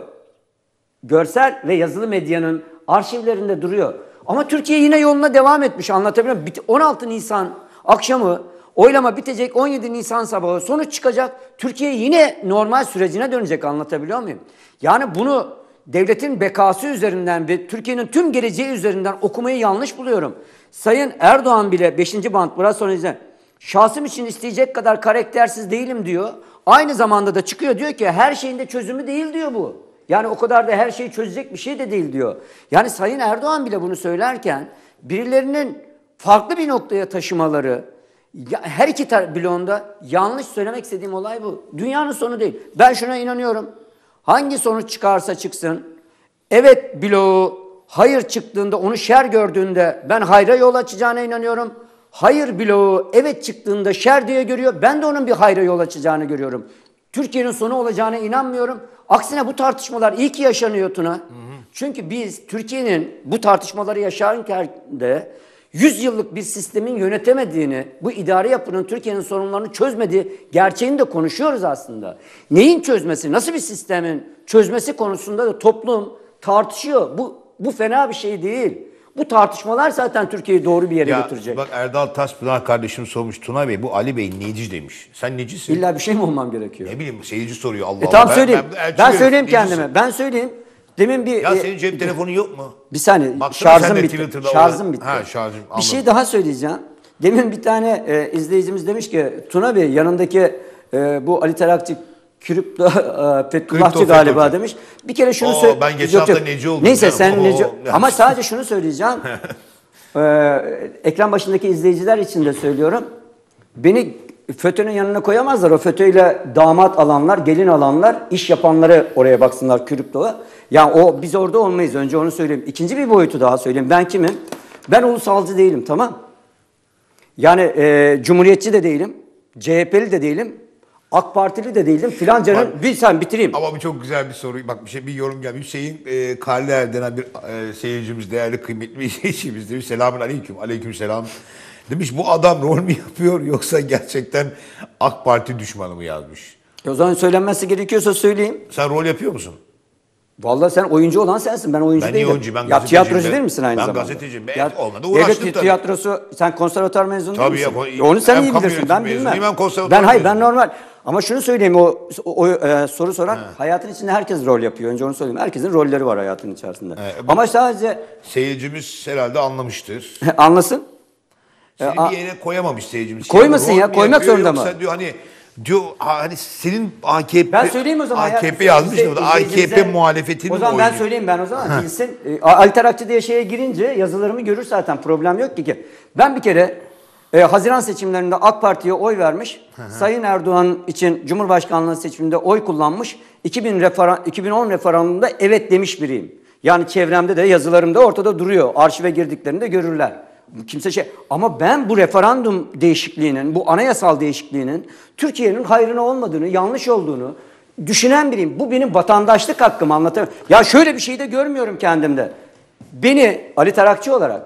Görsel ve yazılı medyanın arşivlerinde duruyor. Ama Türkiye yine yoluna devam etmiş, anlatabiliyor muyum? 16 Nisan akşamı oylama bitecek, 17 Nisan sabahı sonuç çıkacak. Türkiye yine normal sürecine dönecek, anlatabiliyor muyum? Yani bunu devletin bekası üzerinden ve Türkiye'nin tüm geleceği üzerinden okumayı yanlış buluyorum. Sayın Erdoğan bile 5. bant biraz sonra izle. Şahsım için isteyecek kadar karaktersiz değilim diyor. Aynı zamanda da çıkıyor diyor ki her şeyin de çözümü değil diyor bu. Yani o kadar da her şeyi çözecek bir şey de değil diyor. Yani Sayın Erdoğan bile bunu söylerken birilerinin farklı bir noktaya taşımaları, her iki bloğunda yanlış söylemek istediğim olay bu. Dünyanın sonu değil. Ben şuna inanıyorum. Hangi sonuç çıkarsa çıksın, evet bloğu hayır çıktığında, onu şer gördüğünde ben hayra yol açacağına inanıyorum. Hayır bloğu evet çıktığında şer diye görüyor. Ben de onun bir hayra yol açacağını görüyorum. Türkiye'nin sonu olacağına inanmıyorum. Aksine bu tartışmalar iyi ki yaşanıyor Tuna. Çünkü biz Türkiye'nin bu tartışmaları yaşarken de 100 yıllık bir sistemin yönetemediğini, bu idari yapının Türkiye'nin sorunlarını çözmediği gerçeğini de konuşuyoruz aslında. Neyin çözmesi, nasıl bir sistemin çözmesi konusunda da toplum tartışıyor. Bu fena bir şey değil. Bu tartışmalar zaten Türkiye'yi doğru bir yere götürecek. Bak Erdal Taşpınar kardeşim sormuş, Tuna Bey bu Ali Bey neci demiş. Sen necisin? İlla bir şey mi olmam gerekiyor? Ne bileyim seyirci soruyor Allah Allah. Tamam söyleyeyim. Ben söyleyeyim necisin? kendime. Ben söyleyeyim. Demin bir... Ya senin cep telefonun yok mu? Bir saniye. Baksana sen Şarjım de bitti. Twitter'da Şarjım orada. bitti. Ha, şarjım, Bir anladım. şey daha söyleyeceğim. Demin bir tane izleyicimiz demiş ki Tuna Bey yanındaki bu Ali Tarakçı Fethullahçı galiba FETÖ'cü. demiş. Bir kere şunu söyle. Ben geçen hafta neci oldum Neyse canım. sen neci. Yani. Ama sadece şunu söyleyeceğim. Ekran başındaki izleyiciler için de söylüyorum. Beni FETÖ'nün yanına koyamazlar. O FETÖ'yle damat alanlar, gelin alanlar, iş yapanları oraya baksınlar kriptoya. Yani biz orada olmayız. Önce onu söyleyeyim. İkinci bir boyutu daha söyleyeyim. Ben kimim? Ben ulusalcı değilim, tamam. Yani Cumhuriyetçi de değilim. CHP'li de değilim. AK Partili de değilim. Filancanın sen bitireyim. Ama bu çok güzel bir soru. Bak bir yorum geldi. Hüseyin Karler denen bir seyircimiz, değerli kıymetli bir seyircimiz demiş. Selamun aleyküm. Aleyküm selam. Demiş bu adam rol mü yapıyor yoksa gerçekten AK Parti düşmanı mı yazmış? O zaman söylenmesi gerekiyorsa söyleyeyim. Sen rol yapıyor musun? Vallahi sen oyuncu olan sensin. Ben oyuncu Ben değilim. niye oyuncu? Ben ya gazeteciyim. tiyatrocu değil misin aynı Ben zamanda? gazeteciyim. Ben Ya, olmadı, uğraştım devlet tabii. tiyatrosu, sen konservatuar mezunu Tabii değil misin? ya, Onu sen hem iyi kamu bilirsin. Ben yönetimi bilmem. mezunuyum, hem konservatuar Ben mezunuyum. normal. Ama şunu söyleyeyim, soru soran hayatın içinde herkes rol yapıyor. Önce onu söyleyeyim. Herkesin rolleri var hayatın içerisinde. Ama sadece Seyircimiz herhalde anlamıştır. anlasın. Seni bir yere koyamamış seyircimiz. Koymasın Rol ya, mü koymak yapıyor zorunda mı? yoksa diyor hani diyor hani senin AKP Ben söyleyeyim o zaman. AKP yazmış Bize- da AKP izleyicimize- muhalefetinin O zaman ben oyunu. söyleyeyim ben o zaman. Bilsin. Ali Tarakçı diye şeye girince yazılarımı görür zaten, problem yok ki. Ben bir kere Haziran seçimlerinde AK Parti'ye oy vermiş. Sayın Erdoğan için Cumhurbaşkanlığı seçiminde oy kullanmış. 2010 referandumunda evet demiş biriyim. Yani çevremde de yazılarımda ortada duruyor. Arşive girdiklerinde görürler. Kimse ama ben bu referandum değişikliğinin, bu anayasal değişikliğinin Türkiye'nin hayrına olmadığını, yanlış olduğunu düşünen biriyim. Bu benim vatandaşlık hakkım, anlatamıyorum. Ya şöyle bir şey de görmüyorum kendimde. Beni Ali Tarakçı olarak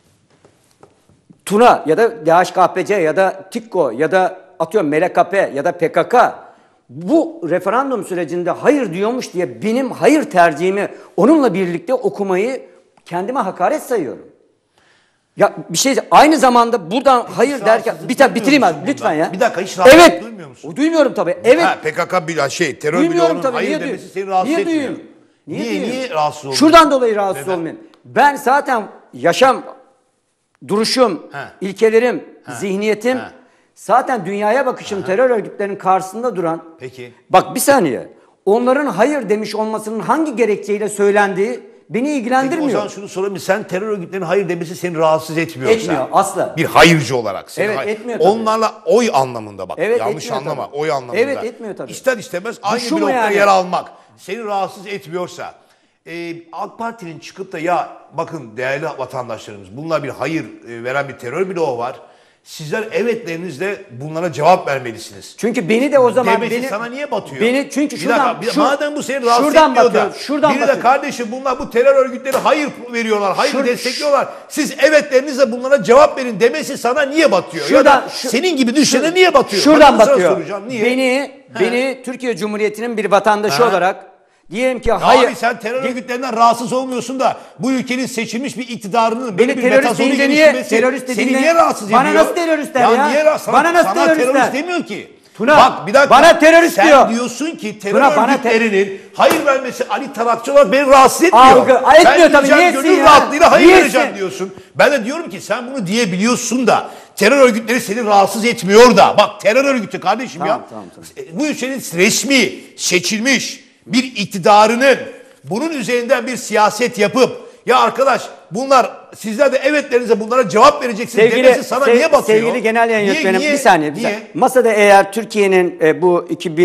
Tuna ya da DHKPC ya da TİKKO ya da atıyorum MLKP ya da PKK bu referandum sürecinde hayır diyormuş diye benim hayır tercihimi onunla birlikte okumayı kendime hakaret sayıyorum. Ya bir şey, aynı zamanda buradan hayır derken bitireyim abi lütfen ya. Bir dakika, hiç rahatsızlık duymuyor musun? O duymuyorum tabii. Evet. PKK bir terör Duymuyorum bloğunun tabii. hayır Niye demesi duyayım? seni rahatsız Niye etmiyor. duyayım? Niye rahatsız olmuyorsun? Şuradan dolayı rahatsız Neden? olmayayım. Ben zaten yaşam, duruşum, ilkelerim, zihniyetim, zaten dünyaya bakışım terör örgütlerinin karşısında duran. Peki. Bak bir saniye. Onların hayır demiş olmasının hangi gerekçeyle söylendiği beni ilgilendirmiyor. Peki o zaman şunu sorayım. Sen terör örgütlerinin hayır demesi seni rahatsız etmiyorsa. Etmiyor asla. Bir hayırcı olarak. Evet, etmiyor tabii. Onlarla oy anlamında bak. Evet, Yanlış etmiyor anlama. tabii. Oy anlamında. Evet, etmiyor tabii. İster istemez aynı şu mu blokta yani? yer almak seni rahatsız etmiyorsa. AK Parti'nin çıkıp da ya bakın değerli vatandaşlarımız bunlar bir hayır veren bir terör bloğu var. Sizler evetlerinizle bunlara cevap vermelisiniz. Çünkü beni de o zaman Demesi sana niye batıyor? Çünkü Bir şuradan dakika, madem bu seni rahatsız şuradan etmiyor da batıyor, şuradan biri de batıyor. kardeşim bunlar bu terör örgütleri hayır veriyorlar, hayır destekliyorlar. Siz evetlerinizle bunlara cevap verin demesi sana niye batıyor? Şuradan- ya da senin gibi düşene niye batıyor? Şuradan Ben sana batıyor. soracağım, niye? Beni Türkiye Cumhuriyeti'nin bir vatandaşı olarak diyelim ki Ya hayır. abi sen terör örgütlerinden rahatsız olmuyorsun da bu ülkenin seçilmiş bir iktidarının böyle Beni bir terörist metazori deyince niye- geliştirmesi terörist seni dediğinde- niye rahatsız ediyor? Bana nasıl terörist der ya? Niye sana, Bana nasıl sana terörist terörist der? demiyor ki. Tuna, Bak bir dakika. bana terörist sen diyor. diyorsun ki terör Tuna, bana örgütlerinin hayır vermesi Ali Tarakçı olarak beni rahatsız etmiyor. Etmiyor tabii, diyeceğim, niyesin gönül ya? rahatlığıyla hayır Niyesin? vereceğim diyorsun. Ben de diyorum ki sen bunu diyebiliyorsun da terör örgütleri seni rahatsız etmiyor da. Bak terör örgütü kardeşim ya. Tamam. Bu ülkenin resmi, seçilmiş bir iktidarının bunun üzerinden bir siyaset yapıp ya arkadaş bunlar sizler de evetlerinize bunlara cevap vereceksiniz demesi sana niye batıyor? Sevgili genel yayın Niye, yönetmenim niye, bir saniye. niye? Masada eğer Türkiye'nin bu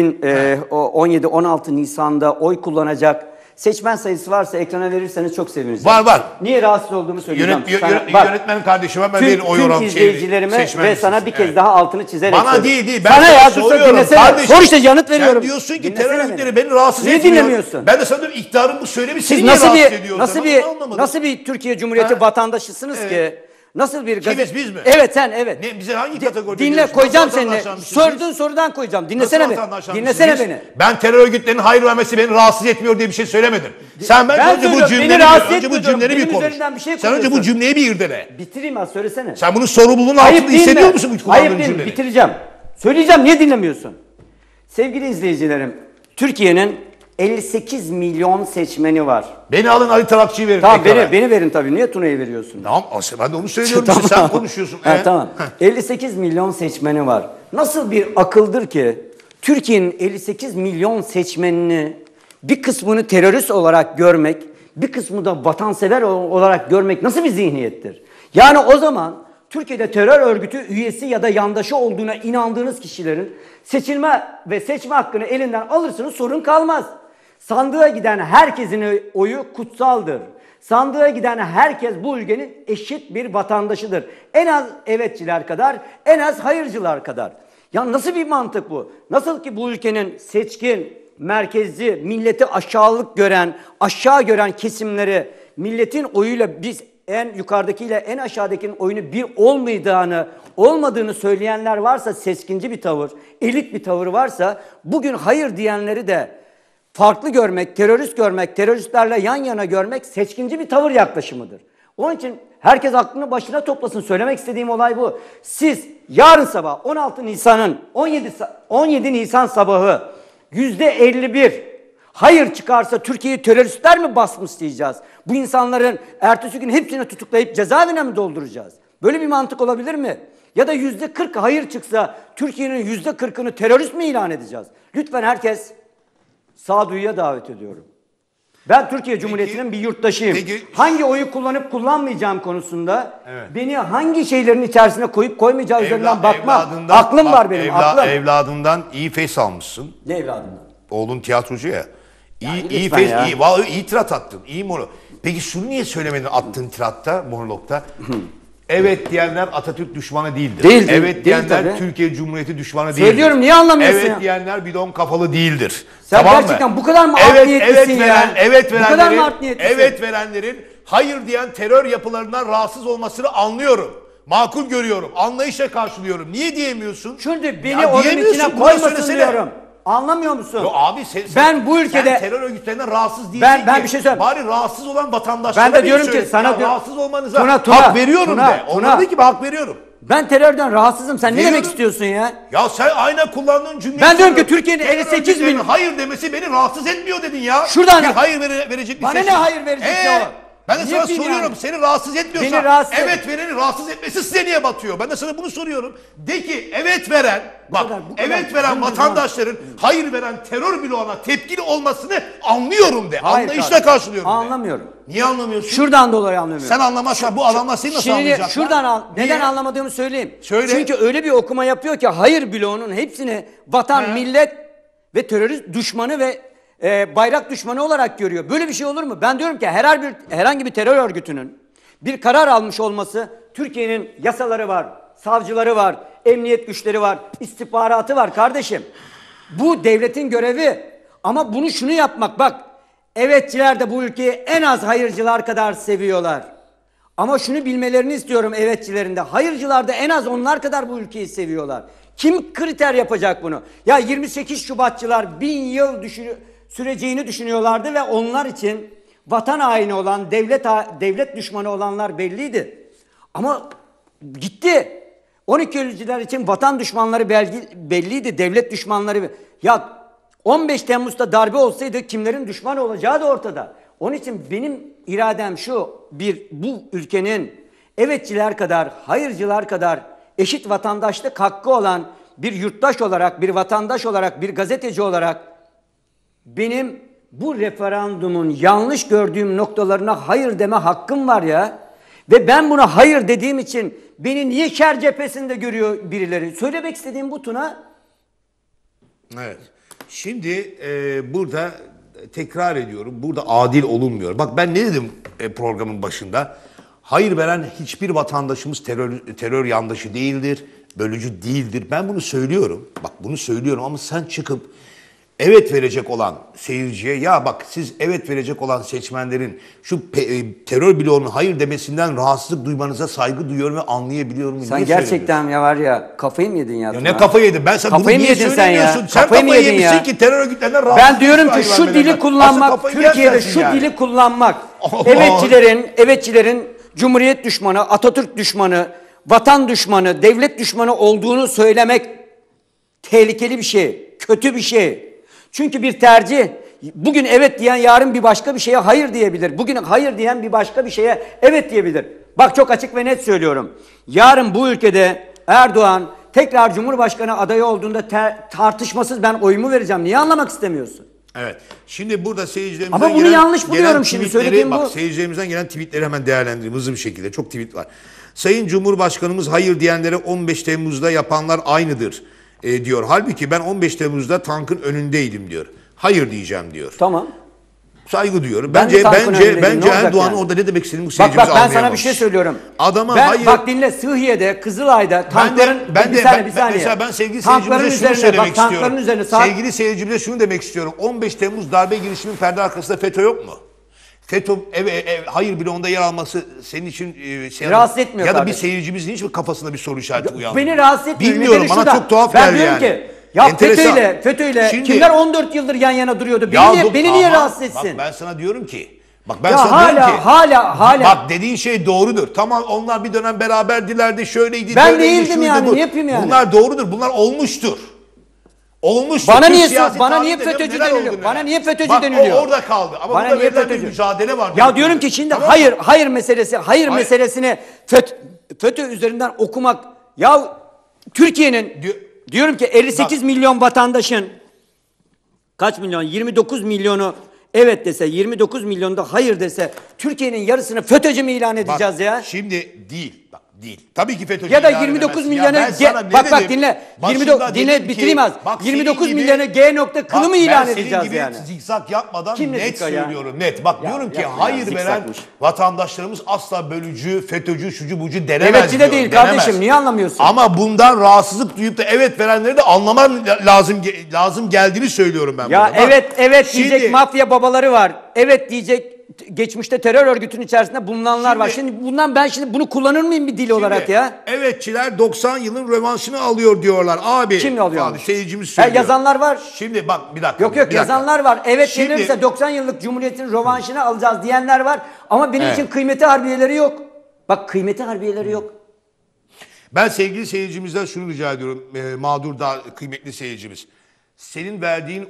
2017-16 Nisan'da oy kullanacak seçmen sayısı varsa ekrana verirseniz çok seviniriz. Var. Niye rahatsız olduğumu söyleyeceğim. Yönetmen kardeşime ben değil oy oran izleyicilerime ve sana bir kez daha altını çizerek Bana söylüyorum. değil. Ben sana ya soruyorum dinlesene. kardeşim. Sor işte yanıt veriyorum. Sen diyorsun ki Dinlesene terör beni. örgütleri beni rahatsız Niye etmiyor. dinlemiyorsun? Ben de sana diyorum iktidarın bu söylemi Siz seni niye nasıl rahatsız bir ediyor? nasıl bir Türkiye Cumhuriyeti vatandaşısınız ki? Nasıl bir Kimiz, biz mi? Evet sen evet. Ne, bize hangi kategoride Dinle diyorsun? koyacağım Nasıl seninle. vatandaşlarmışız biz? Sorduğun sorudan koyacağım. Dinlesene beni. Dinlesene beni. Ben terör örgütlerinin hayır vermesi beni rahatsız etmiyor diye bir şey söylemedim. Sen Ben önce bu söylüyorum, cümleyi beni rahatsız önce bu etmiyor diyorum. cümleleri bir Benim konuş. üzerinden bir şey Sen önce bu konuşuyorsun. cümleyi bir irdele. Bitireyim az söylesene. Sen bunun sorumluluğunu Ayıp altında değil hissediyor mi? musun bu Ayıp kullandığın değil mi? cümleleri? Bitireceğim. Söyleyeceğim, niye dinlemiyorsun? Sevgili izleyicilerim, Türkiye'nin 58 milyon seçmeni var. Beni alın Ali Tarakçı'yı verin. Tamam ekrana. beni verin tabii. Niye Tuna'yı veriyorsun? Tamam ben de onu söylüyorum. Tamam. Sen konuşuyorsun. Tamam. 58 milyon seçmeni var. Nasıl bir akıldır ki Türkiye'nin 58 milyon seçmenini bir kısmını terörist olarak görmek, bir kısmı da vatansever olarak görmek nasıl bir zihniyettir? Yani o zaman Türkiye'de terör örgütü üyesi ya da yandaşı olduğuna inandığınız kişilerin seçilme ve seçme hakkını elinden alırsınız, sorun kalmaz. Sandığa giden herkesin oyu kutsaldır. Sandığa giden herkes bu ülkenin eşit bir vatandaşıdır. En az evetçiler kadar, en az hayırcılar kadar. Ya nasıl bir mantık bu? Nasıl ki bu ülkenin seçkin, merkezci, milleti aşağı gören kesimleri milletin oyuyla biz en yukarıdakiyle en aşağıdakinin oyunu bir olmadığını söyleyenler varsa, seçkinci bir tavır, elit bir tavır varsa, bugün hayır diyenleri de farklı görmek, terörist görmek, teröristlerle yan yana görmek seçkinci bir tavır yaklaşımıdır. Onun için herkes aklını başına toplasın. Söylemek istediğim olay bu. Siz yarın sabah 17 Nisan sabahı %51 hayır çıkarsa Türkiye'yi teröristler mi basmış diyeceğiz? Bu insanların ertesi gün hepsini tutuklayıp cezaevine mi dolduracağız? Böyle bir mantık olabilir mi? Ya da %40 hayır çıksa Türkiye'nin %40'ını terörist mi ilan edeceğiz? Lütfen herkes sağduyuya davet ediyorum. Ben Türkiye Cumhuriyeti'nin bir yurttaşıyım. Hangi oyu kullanıp kullanmayacağım konusunda beni hangi şeylerin içerisine koyup koymayacağı üzerinden bakmam. Aklım var benim, aklım. Evladından iyi fes almışsın. Ne evladından? Oğlun tiyatrocu ya. İyi lütfen ya. iyi tirat attın. İyi mono. Peki şunu niye söylemedin attığın tiratta, monologta? Evet diyenler Atatürk düşmanı değildir. Değil, evet değil diyenler tabii. Türkiye Cumhuriyeti düşmanı değildir. Söylüyorum, niye anlamıyorsun evet ya? diyenler bidon kafalı değildir. Sen tamam gerçekten mı? bu kadar mı art niyetlisin ya? Bu kadar mı art niyetlisin? Evet verenlerin hayır diyen terör yapılarından rahatsız olmasını anlıyorum. Makul görüyorum. Anlayışla karşılıyorum. Niye diyemiyorsun? Şimdi beni Ya onun diyemiyorsun, içine bunu koymasın söylesene. diyorum. Anlamıyor musun? Yo abi ben bu ülkede sen terör örgütlerinden rahatsız değilsin ben ki. bir şey söyleyeyim. Bari rahatsız olan vatandaşlara Ben de bir diyorum ki söyle. sana Ya rahatsız olmanıza Tuna, hak veriyorum Tuna, de. Onlara de ki hak veriyorum. ben terörden rahatsızım. Sen ne Veriyorum. demek istiyorsun ya? Ya sen aynen kullandığın cümleyi Ben diyorum ki söylüyorum. Türkiye'nin Terör 58 bin örgütlerinin hayır demesi beni rahatsız etmiyor dedin ya. Şuradan- bir hayır verecek bir Bana seçim. ne hayır verecekse o? Ben de Ne sana yapayım soruyorum. yani? Seni rahatsız etmiyorsa Beni rahatsız- evet vereni rahatsız etmesi size niye batıyor? Ben de sana bunu soruyorum. De ki evet veren Bu bak kadar evet veren vatandaşların hayır veren terör bloğuna tepkili olmasını anlıyorum de. Hayır Anlayışla kardeşim, karşılıyorum de. anlamıyorum. Niye anlamıyorsun? Şuradan dolayı anlamıyorum. Sen anlamazsan bu adamlar seni nasıl Şimdi anlayacaklar? şuradan Niye? neden anlamadığımı söyleyeyim. Söyle. Çünkü öyle bir okuma yapıyor ki hayır bloğunun hepsini vatan, millet ve terörist düşmanı ve bayrak düşmanı olarak görüyor. Böyle bir şey olur mu? Ben diyorum ki herhangi bir terör örgütünün bir karar almış olması, Türkiye'nin yasaları var, savcıları var, emniyet güçleri var, istihbaratı var kardeşim. Bu devletin görevi. Ama şunu yapmak, bak, evetçiler de bu ülkeyi en az hayırcılar kadar seviyorlar. Ama şunu bilmelerini istiyorum evetçilerin de. Hayırcılar da en az onlar kadar bu ülkeyi seviyorlar. Kim kriter yapacak bunu? Ya 28 Şubatçılar 1000 yıl süreceğini düşünüyorlardı ve onlar için vatan haini olan, devlet düşmanı olanlar belliydi. Ama gitti. 12 Eylülcüler için vatan düşmanları belliydi, devlet düşmanları. Ya 15 Temmuz'da darbe olsaydı kimlerin düşman olacağı da ortada. Onun için benim iradem şu, bu ülkenin evetçiler kadar, hayırcılar kadar eşit vatandaşlık hakkı olan bir yurttaş olarak, bir vatandaş olarak, bir gazeteci olarak benim bu referandumun yanlış gördüğüm noktalarına hayır deme hakkım var ya. Ve ben buna hayır dediğim için beni niye şer cephesinde görüyor birileri? Söylemek istediğim bu, Tuna. Evet. Şimdi burada tekrar ediyorum. Burada adil olunmuyor. Bak ben ne dedim programın başında? Hayır veren hiçbir vatandaşımız terör yandaşı değildir. Bölücü değildir. Ben bunu söylüyorum. Bak bunu söylüyorum ama sen çıkıp evet verecek olan seyirciye, ya bak siz evet verecek olan seçmenlerin şu terör bloğunun hayır demesinden rahatsızlık duymanıza saygı duyuyorum ve anlayabiliyorum. Sen gerçekten ya var ya kafayı mı yedin ya? Ya ne kafayı yedin? Ben sana kafayı bunu mı niye yedin sen ya? söylemiyorsun? Sen Kafayı mı kafayı yedin yemişsin ya? ki terör örgütlerinden rahatsız. Ben diyorum ki şu dili kullanmak, Türkiye'de şu dili kullanmak, evetçilerin Cumhuriyet düşmanı, Atatürk düşmanı, vatan düşmanı, devlet düşmanı olduğunu söylemek tehlikeli bir şey, kötü bir şey. Çünkü bir tercih. Bugün evet diyen yarın bir başka bir şeye hayır diyebilir. Bugün hayır diyen bir başka bir şeye evet diyebilir. Bak çok açık ve net söylüyorum. Yarın bu ülkede Erdoğan tekrar Cumhurbaşkanı adayı olduğunda tartışmasız ben oyumu vereceğim. Niye anlamak istemiyorsun? Evet. Şimdi burada seyircilerimizden ama bunu yanlış buluyorum şimdi söylediğim bu. Bak seyircilerimizden gelen tweetleri hemen değerlendireyim hızlı bir şekilde. Çok tweet var. Sayın Cumhurbaşkanımız hayır diyenlere 15 Temmuz'da yapanlar aynıdır diyor. Halbuki ben 15 Temmuz'da tankın önündeydim diyor. Hayır diyeceğim diyor. Tamam. Saygı duyuyorum. Ben Bence Erdoğan'ın yani? Orada ne demek istediğini bu Bak seyircimiz ben sana bir şey söylüyorum. Hayır. Bak dinle, Sıhhiye'de, Kızılay'da tankların bir saniye. Mesela ben sevgili seyircimize şunu söylemek istiyorum. Üzerine Sevgili seyircimize şunu demek istiyorum. 15 Temmuz darbe girişiminin perde arkasında FETÖ yok mu? FETÖ hayır bloğunda yer alması senin için rahatsız etmiyor ya da bir kardeşim. seyircimizin hiç mi kafasında bir soru işareti uyandı? Beni rahatsız etmiyor. Bilmiyorum, bana çok tuhaf ben geldi diyorum yani. ki ya Enteresan. FETÖ'yle Şimdi- kimler 14 yıldır yan yana duruyordu? Beni niye rahatsız etsin? Bak ben sana diyorum ki. Bak ben Ya sana diyorum ki. hala. Bak dediğin şey doğrudur. Tamam onlar bir dönem beraberdilerdi, şöyleydi, Ben böyleydi, değildim şuydu, yani, bu. ne yapayım yani? Bunlar doğrudur. Bunlar olmuştur. Olmuştur. Bana Türk niye siyasi tarihinde FETÖ'cü neler deniliyor? oldu Bana neler? niye FETÖ'cü Bak, deniliyor? o orada kaldı. Ama Bana burada niye verilen bir FETÖ'cü? mücadele var. Ya diyorum ki şimdi Tamam mı? hayır meselesini FETÖ üzerinden okumak ya Türkiye'nin diyorum ki 58 milyon vatandaşın kaç milyon? 29 milyonu evet dese, 29 milyonu da hayır dese Türkiye'nin yarısını FETÖ'cü mü ilan edeceğiz Bak, ya? şimdi değil. Bak, değil. Tabii ki FETÖ'cü Ya da ilan 29 edemezsin. milyonu Ya ben sana ne bak dedim? dinle. Başında Dinle dedim ki, bitireyim az. bak 29 senin gibi- milyonu G nokta kılı Bak, mı ilan ben edeceğiz senin yani? gibi zikzak yapmadan Kim ne net zikzak ya? söylüyorum. Net. Bak Ya, diyorum ki yapma ya, hayır veren zikzakmış. vatandaşlarımız asla bölücü, FETÖ'cü, şucu bucu denemez Evetçi de diyorum, değil denemez. kardeşim, niye anlamıyorsun? Ama bundan rahatsızlık duyup da evet verenleri de anlaman lazım geldiğini söylüyorum ben Ya burada. Bak, evet şimdi- diyecek mafya babaları var. Evet diyecek geçmişte terör örgütünün içerisinde bulunanlar var. Şimdi- Şimdi ben bunu kullanır mıyım bir dil olarak ya? Evetçiler 90 yılın rövanşını alıyor diyorlar abi. Kim alıyor? Abi, seyircimiz söylüyor. Yazanlar var. Şimdi bak bir dakika. Yok bir dakika. yazanlar var. Evet Şimdi- denirse 90 yıllık Cumhuriyet'in rövanşını alacağız diyenler var. Ama benim Evet. için kıymeti harbiyeleri yok. Bak kıymeti harbiyeleri yok. Ben sevgili seyircimizden şunu rica ediyorum. Mağdur da kıymetli seyircimiz. Senin verdiğin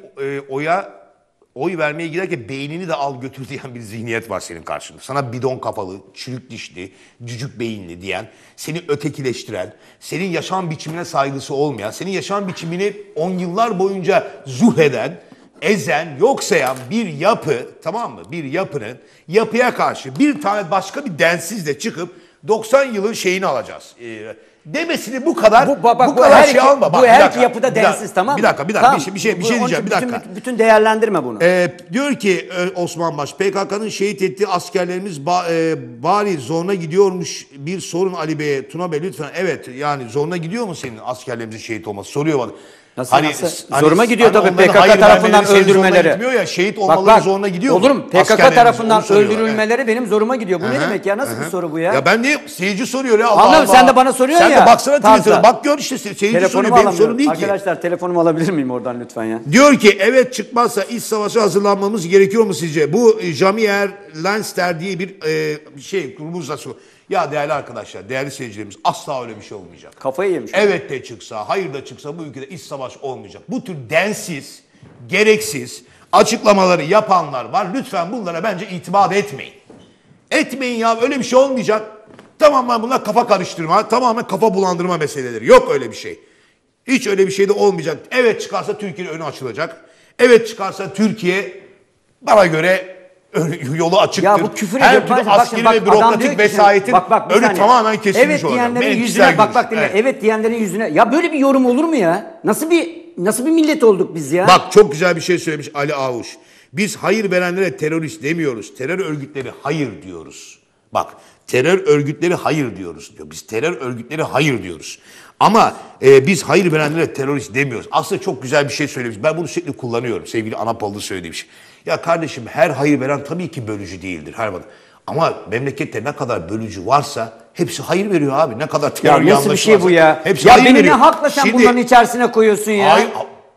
oy vermeye giderken beynini de al götür diyen bir zihniyet var senin karşında. Sana bidon kafalı, çürük dişli, cücük beyinli diyen, seni ötekileştiren, senin yaşam biçimine saygısı olmayan, senin yaşam biçimini 10 yıllar boyunca zuheden, ezen, yok sayan bir yapı, tamam mı? Bir yapının yapıya karşı bir tane başka bir densizle çıkıp 90 yılın şeyini alacağız. Demesini bu kadar Bu kadar her şey iki, alma. Bak, bu bir her dakika, iki yapıda bir dakika, densiz tamam mı? Bir dakika Tamam. bir şey Onun diyeceğim için bir dakika. bütün değerlendirme bunu. Diyor ki Osman Baş, PKK'nın şehit ettiği askerlerimiz bari zoruna gidiyormuş bir sorun Ali Bey'e. Tuna Bey lütfen. Evet yani zoruna gidiyor mu senin askerlerimizin şehit olması? Soruyor bana. Nasıl? Zoruma gidiyor tabii onların PKK hayır tarafından vermeleri senin zoruna öldürmeleri. gitmiyor ya, şehit olmaları zoruna gidiyor mu? Olur mu? PKK Askerlerimiz, tarafından onu soruyorlar, öldürülmeleri benim zoruma gidiyor. Bu ne Hı hı, demek ya? Nasıl hı hı. bir soru bu ya? Ya ben niye seyirci soruyor ya Allah Anladım, Allah. sen de bana soruyorsun Sen ya. de baksana Tarzda. Twitter'a bak gör işte seyirci Telefonumu soruyor benim alamıyorum. sorun değil ki. Arkadaşlar telefonumu alabilir miyim oradan lütfen ya? Diyor ki evet çıkmazsa iç savaşa hazırlanmamız gerekiyor mu sizce? Bu Jamier Lanster diye bir grubumuzda soruyor. Ya değerli arkadaşlar, değerli seyircilerimiz asla öyle bir şey olmayacak. Kafayı yemiş. Evet de çıksa, hayır da çıksa bu ülkede iç savaş olmayacak. Bu tür densiz, gereksiz açıklamaları yapanlar var. Lütfen bunlara bence itibar etmeyin. Etmeyin ya, öyle bir şey olmayacak. Tamamen bunlar kafa karıştırma, tamamen kafa bulandırma meseleleri. Yok öyle bir şey. Hiç öyle bir şey de olmayacak. Evet çıkarsa Türkiye'nin önü açılacak. Evet çıkarsa Türkiye bana göre yolu açıktır. Ya bu küfür her ediyor. türlü Bak askeri şimdi, ve adam diyor bürokratik ki vesayetin bir önü saniye. tamamen kesilmiş evet olacak. diyenlerin Benim yüzüne kişisel bak dinle. görüşüm. Evet diyenlerin yüzüne. Ya böyle bir yorum olur mu ya? Nasıl bir millet olduk biz ya? Bak çok güzel bir şey söylemiş Ali Avuç. Biz hayır verenlere terörist demiyoruz. Terör örgütleri hayır diyoruz. Bak terör örgütleri hayır diyoruz diyor. Biz terör örgütleri hayır diyoruz. Ama biz hayır verenlere terörist demiyoruz. Aslında çok güzel bir şey söylemiş. Ben bunu sürekli kullanıyorum. Sevgili Anapol'da söylediği bir şey. Ya kardeşim her hayır veren tabii ki bölücü değildir. Ama memlekette ne kadar bölücü varsa hepsi hayır veriyor abi. Ne kadar terör Ya nasıl bir şey bu ya? Hepsi Ya hayır beni veriyor. ne hakla sen Şimdi- bunların içerisine koyuyorsun ya? Hayır,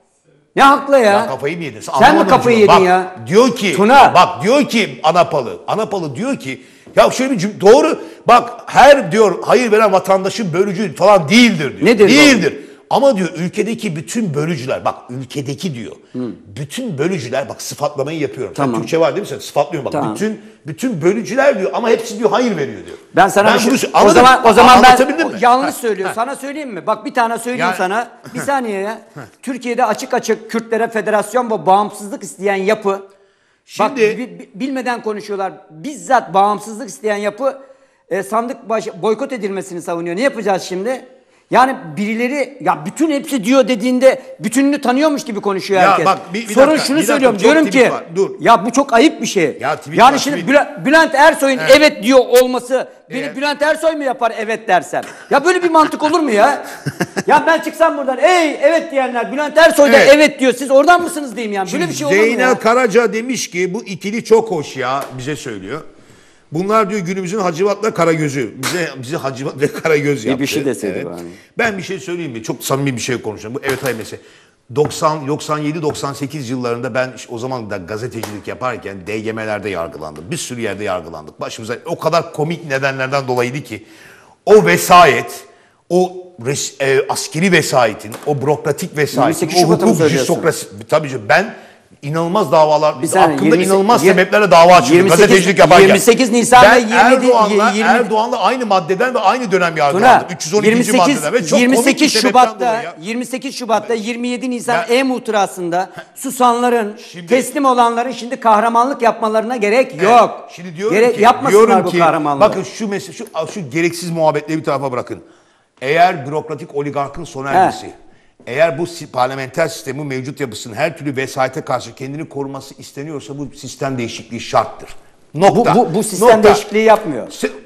Ne hakla ya? ya kafayı mı yedin? Sen mi Anlamadım kafayı şunu. yedin Bak, ya? Diyor ki, Tuna. bak diyor ki Anapalı diyor ki ya şöyle bir cümle, doğru bak her diyor hayır veren vatandaşın bölücü falan değildir diyor. Nedir Değildir. Ama diyor ülkedeki bütün bölücüler bak ülkedeki diyor. Bütün bölücüler bak sıfatlamayı yapıyorum. Tamam. Sen Türkçe var değil mi sen? Sıfatlıyorum bak. Tamam. Bütün bölücüler diyor ama hepsi diyor hayır veriyor diyor. Ben sana bir şey- o anladın mı? zaman ben Anlatabildim mi? yanlış Ha, söylüyor. ha. Sana söyleyeyim mi? Bak bir tane söyleyeyim Yani- sana. Bir saniye ya. Türkiye'de açık açık Kürtlere federasyon ve bağımsızlık isteyen yapı. Bak Şimdi- bilmeden konuşuyorlar. Bizzat bağımsızlık isteyen yapı sandık boykot edilmesini savunuyor. Ne yapacağız şimdi? Yani birileri ya bütün hepsi diyor dediğinde bütününü tanıyormuş gibi konuşuyor Ya herkes. bak, bir Sorun dakika, şunu bir dakika, söylüyorum. çok Diyorum tweet ki var. Dur. ya bu çok ayıp bir şey. Ya tweet yani var, şimdi tweet. Bülent Ersoy'un Evet. evet diyor olması beni Evet. Bülent Ersoy mu yapar evet dersem? Ya böyle bir mantık olur mu ya? Ya ben çıksam buradan evet diyenler Bülent Ersoy da Evet. evet diyor. Siz oradan mısınız diyeyim yani. Böyle bir şey olur mu Zeynel ya? Karaca demiş ki bu ikili çok hoş ya bize söylüyor. Bunlar diyor günümüzün Hacivat'la Karagöz'ü. Bize Hacivat ve Karagöz yaptı. Bir şey deseydi bari. Ben bir şey söyleyeyim mi? Çok samimi bir şey konuşacağım. Bu evet hayır mesela. 97-98 yıllarında ben o zaman da gazetecilik yaparken DGM'lerde yargılandım. Bir sürü yerde yargılandık. Başımıza o kadar komik nedenlerden dolayıydı ki o vesayet, o askeri vesayetin, o bürokratik vesayetin, 28 o Şubat'ı mı hukuk söylüyorsun? jistokrasi. Tabii ki ben İnanılmaz davalar, Bir saniye, hakkında 28 inanılmaz 20 sebeplerle dava açıldı gazetecilik yaparken. 28 Nisan ben ve 20 Erdoğan'la aynı maddeden ve aynı dönem yargılandım. 312. maddeden ve çok komik bir sebepten dolayı ya. 28 Şubat'ta 27 Nisan Ben- e-muhtırasında susanların, Şimdi- teslim olanların şimdi kahramanlık yapmalarına gerek yok. Şimdi diyorum ki, yapmasınlar bu kahramanlığı. bakın şu gereksiz muhabbetleri bir tarafa bırakın. Eğer bürokratik oligarkın sona ermesi, eğer bu parlamenter sistemin mevcut yapısının her türlü vesayete karşı kendini koruması isteniyorsa bu sistem değişikliği şarttır. Nokta. Bu sistem değişikliği yapmıyor.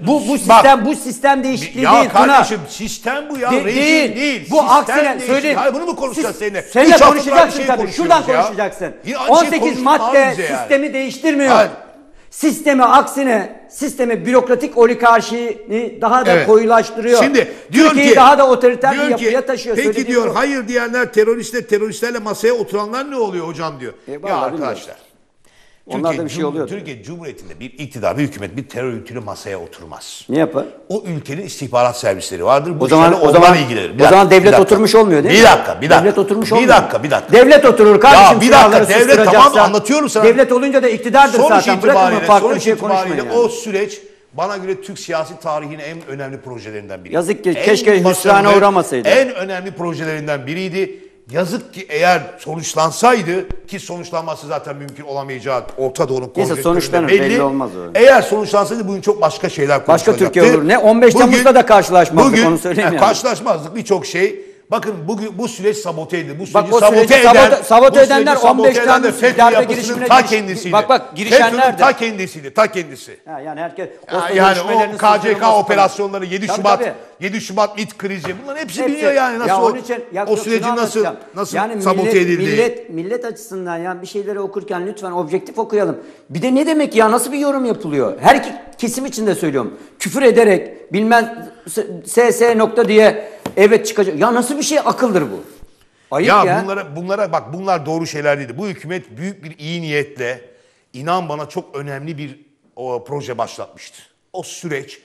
Bu sistem değişikliği ya değil Tuna. kardeşim sistem bu ya. Rejim değil. Bu sistem aksine değişikliği. söyleyeyim. Hayır bunu mu konuşacağız seninle? Seninle Üç haftadır konuşacaksın aynı şeyi tabii. Şuradan konuşuyoruz ya. konuşacaksın. Yine aynı şeyi 18 konuşma madde abi bize yani. sistemi değiştirmiyor. Hayır. Sistemi aksine bürokratik oligarşiyi daha da koyulaştırıyor. Şimdi diyor Türkiye'yi ki daha da otoriter bir diyor ki, yapıya taşıyor. Peki Söylediğim diyor bu. hayır diyenler teröristlerle masaya oturanlar ne oluyor hocam diyor. Ya vallahi arkadaşlar. Onlarda bir şey oluyor. Türkiye Cumhuriyeti'nde bir iktidar, bir hükümet bir terör örgütüyle masaya oturmaz. Ne yapar? O ülkenin istihbarat servisleri vardır. Bu O zaman ilgilenir. o zaman devlet oturmuş olmuyor değil mi? Bir dakika. Devlet oturmuş olmuyor. Bir dakika. Devlet oturur kardeşim. bir dakika, silahları devlet susturacaksa. tamam anlatıyorum sana. Devlet olunca da iktidardır zaten. Bırakın farklı bir şey konuşmayın. Yani. O süreç bana göre Türk siyasi tarihinin en önemli projelerinden biri. Yazık ki keşke hüsrana uğramasaydı. En önemli projelerinden biriydi. Yazık ki eğer sonuçlansaydı ki sonuçlanması zaten mümkün olamayacağı Orta Doğu'nun konjonktüründe sonuçlanır, belli olmaz öyle. Eğer sonuçlansaydı bugün çok başka şeyler Başka konuşulacaktı. Türkiye olur. Ne 15 Temmuz'da da karşılaşmazdık onu söyleyeyim yani. Karşılaşmazdık birçok şey. Bakın bugün bu süreç sabote edildi. Bu Bak süreci o süreci sabote edenler 15 Temmuz FETÖ darbe yapısının girişimine ta kendisiydi. Bak girişenler FETÖ'nün de. ta kendisi. Yani herkes Yani o KCK operasyonları 7 Tabii, Şubat tabii. 7 Şubat MİT krizi bunların hepsi Hepsi. biliyor yani nasıl Ya o, onun için- ya o yok, süreci şunu nasıl anlatacağım. Yani sabote edildi. Millet açısından yani bir şeyleri okurken lütfen objektif okuyalım. Bir de ne demek ya nasıl bir yorum yapılıyor? Her iki kesim için de söylüyorum. Küfür ederek bilmem SS nokta diye evet çıkacak. Ya nasıl bir şey akıldır bu? Ayıp ya. Bunlara bak bunlar doğru şeyler değil. Bu hükümet büyük bir iyi niyetle inan bana çok önemli bir proje başlatmıştı. O süreç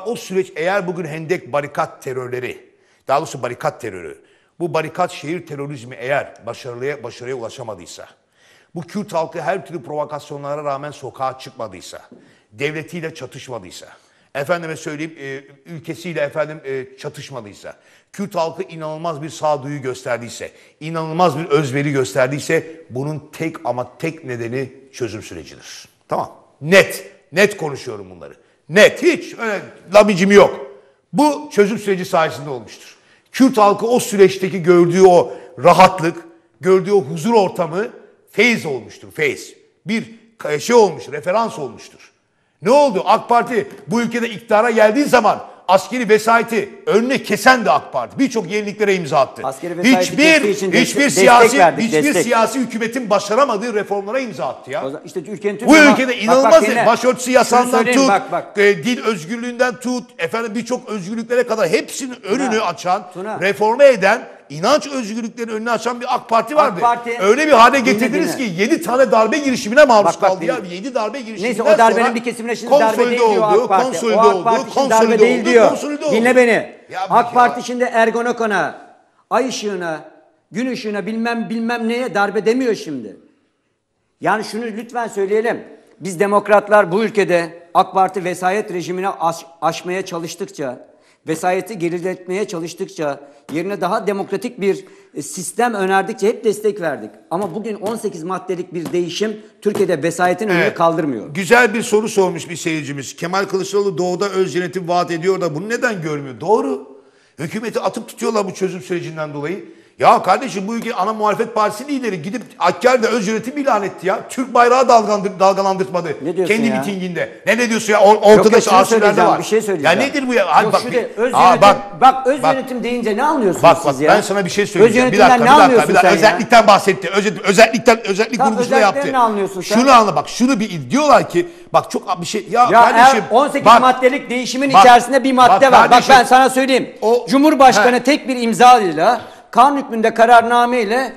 eğer bugün hendek barikat terörleri daha doğrusu barikat terörü bu barikat şehir terörizmi eğer başarıya ulaşamadıysa bu Kürt halkı her türlü provokasyonlara rağmen sokağa çıkmadıysa devletiyle çatışmadıysa efendime söyleyeyim ülkesiyle çatışmadıysa, Kürt halkı inanılmaz bir sağduyu gösterdiyse, inanılmaz bir özveri gösterdiyse bunun tek nedeni çözüm sürecidir. Tamam. Net konuşuyorum bunları. Net hiç öyle labicim yok. Bu çözüm süreci sayesinde olmuştur. Kürt halkı o süreçteki gördüğü o rahatlık, gördüğü o huzur ortamı feyiz olmuştur. Feyiz. Bir olmuş, referans olmuştur. Ne oldu? AK Parti bu ülkede iktidara geldiği zaman askeri vesayeti önüne kesen de AK Parti. Birçok yeniliklere imza attı. Askeri vesayeti kestiği için Hiçbir siyasi hükümetin başaramadığı reformlara imza attı ya. İşte ülkenin bu ülkede inanılmaz başörtüsü yasağından tut, bak. dil özgürlüğünden tut, birçok özgürlüklere kadar hepsinin önünü açan, Tuna. reforme eden, inanç özgürlüklerinin önünü açan bir AK Parti vardı. Parti, öyle bir hale getirdiniz ki 7 tane darbe girişimine maruz kaldı ya. dinle. 7 darbe girişiminden Neyse o darbenin sonra bir kesimine şimdi darbe değil diyor AK Parti. konsolide O AK oldu, Parti şimdi konsolide darbe değil oldu, diyor. konsolide oldu. Dinle beni. Ya AK Parti şimdi Ergonokon'a, ay ışığına, gün ışığına bilmem neye darbe demiyor şimdi. Yani şunu lütfen söyleyelim. Biz demokratlar bu ülkede AK Parti vesayet rejimine aşmaya çalıştıkça, vesayeti geriletmeye çalıştıkça, yerine daha demokratik bir sistem önerdikçe hep destek verdik. Ama bugün 18 maddelik bir değişim Türkiye'de vesayetin önünü kaldırmıyor. Güzel bir soru sormuş bir seyircimiz. Kemal Kılıçdaroğlu doğuda öz yönetim vaat ediyor da bunu neden görmüyor? Doğru. Hükümeti atıp tutuyorlar bu çözüm sürecinden dolayı. Ya kardeşim bu ülke ana muhalefet partisi lideri gidip Hakkari'de öz yönetim ilan etti ya. Türk bayrağı dalgalandırtmadı. Ne diyorsun kendi ya? mitinginde. Ne diyorsun ya? Ortada arşivlerde var. Bir şey söyleyeceğim. Ya nedir bu ya? Hadi bak, öz yönetim deyince ne anlıyorsunuz bak, siz ya? Ben sana bir şey söyleyeceğim. Bir dakika. Özellikten bahsetti. Özellik vurgusunu yaptı. Ne anlıyorsun sen? Şunu anla bak. Şunu bir diyorlar ki bak çok bir şey. Ya kardeşim 18 maddelik değişimin içerisinde bir madde var. Bak ben sana söyleyeyim. Cumhurbaşkanı tek bir imzayla kanun hükmünde kararname ile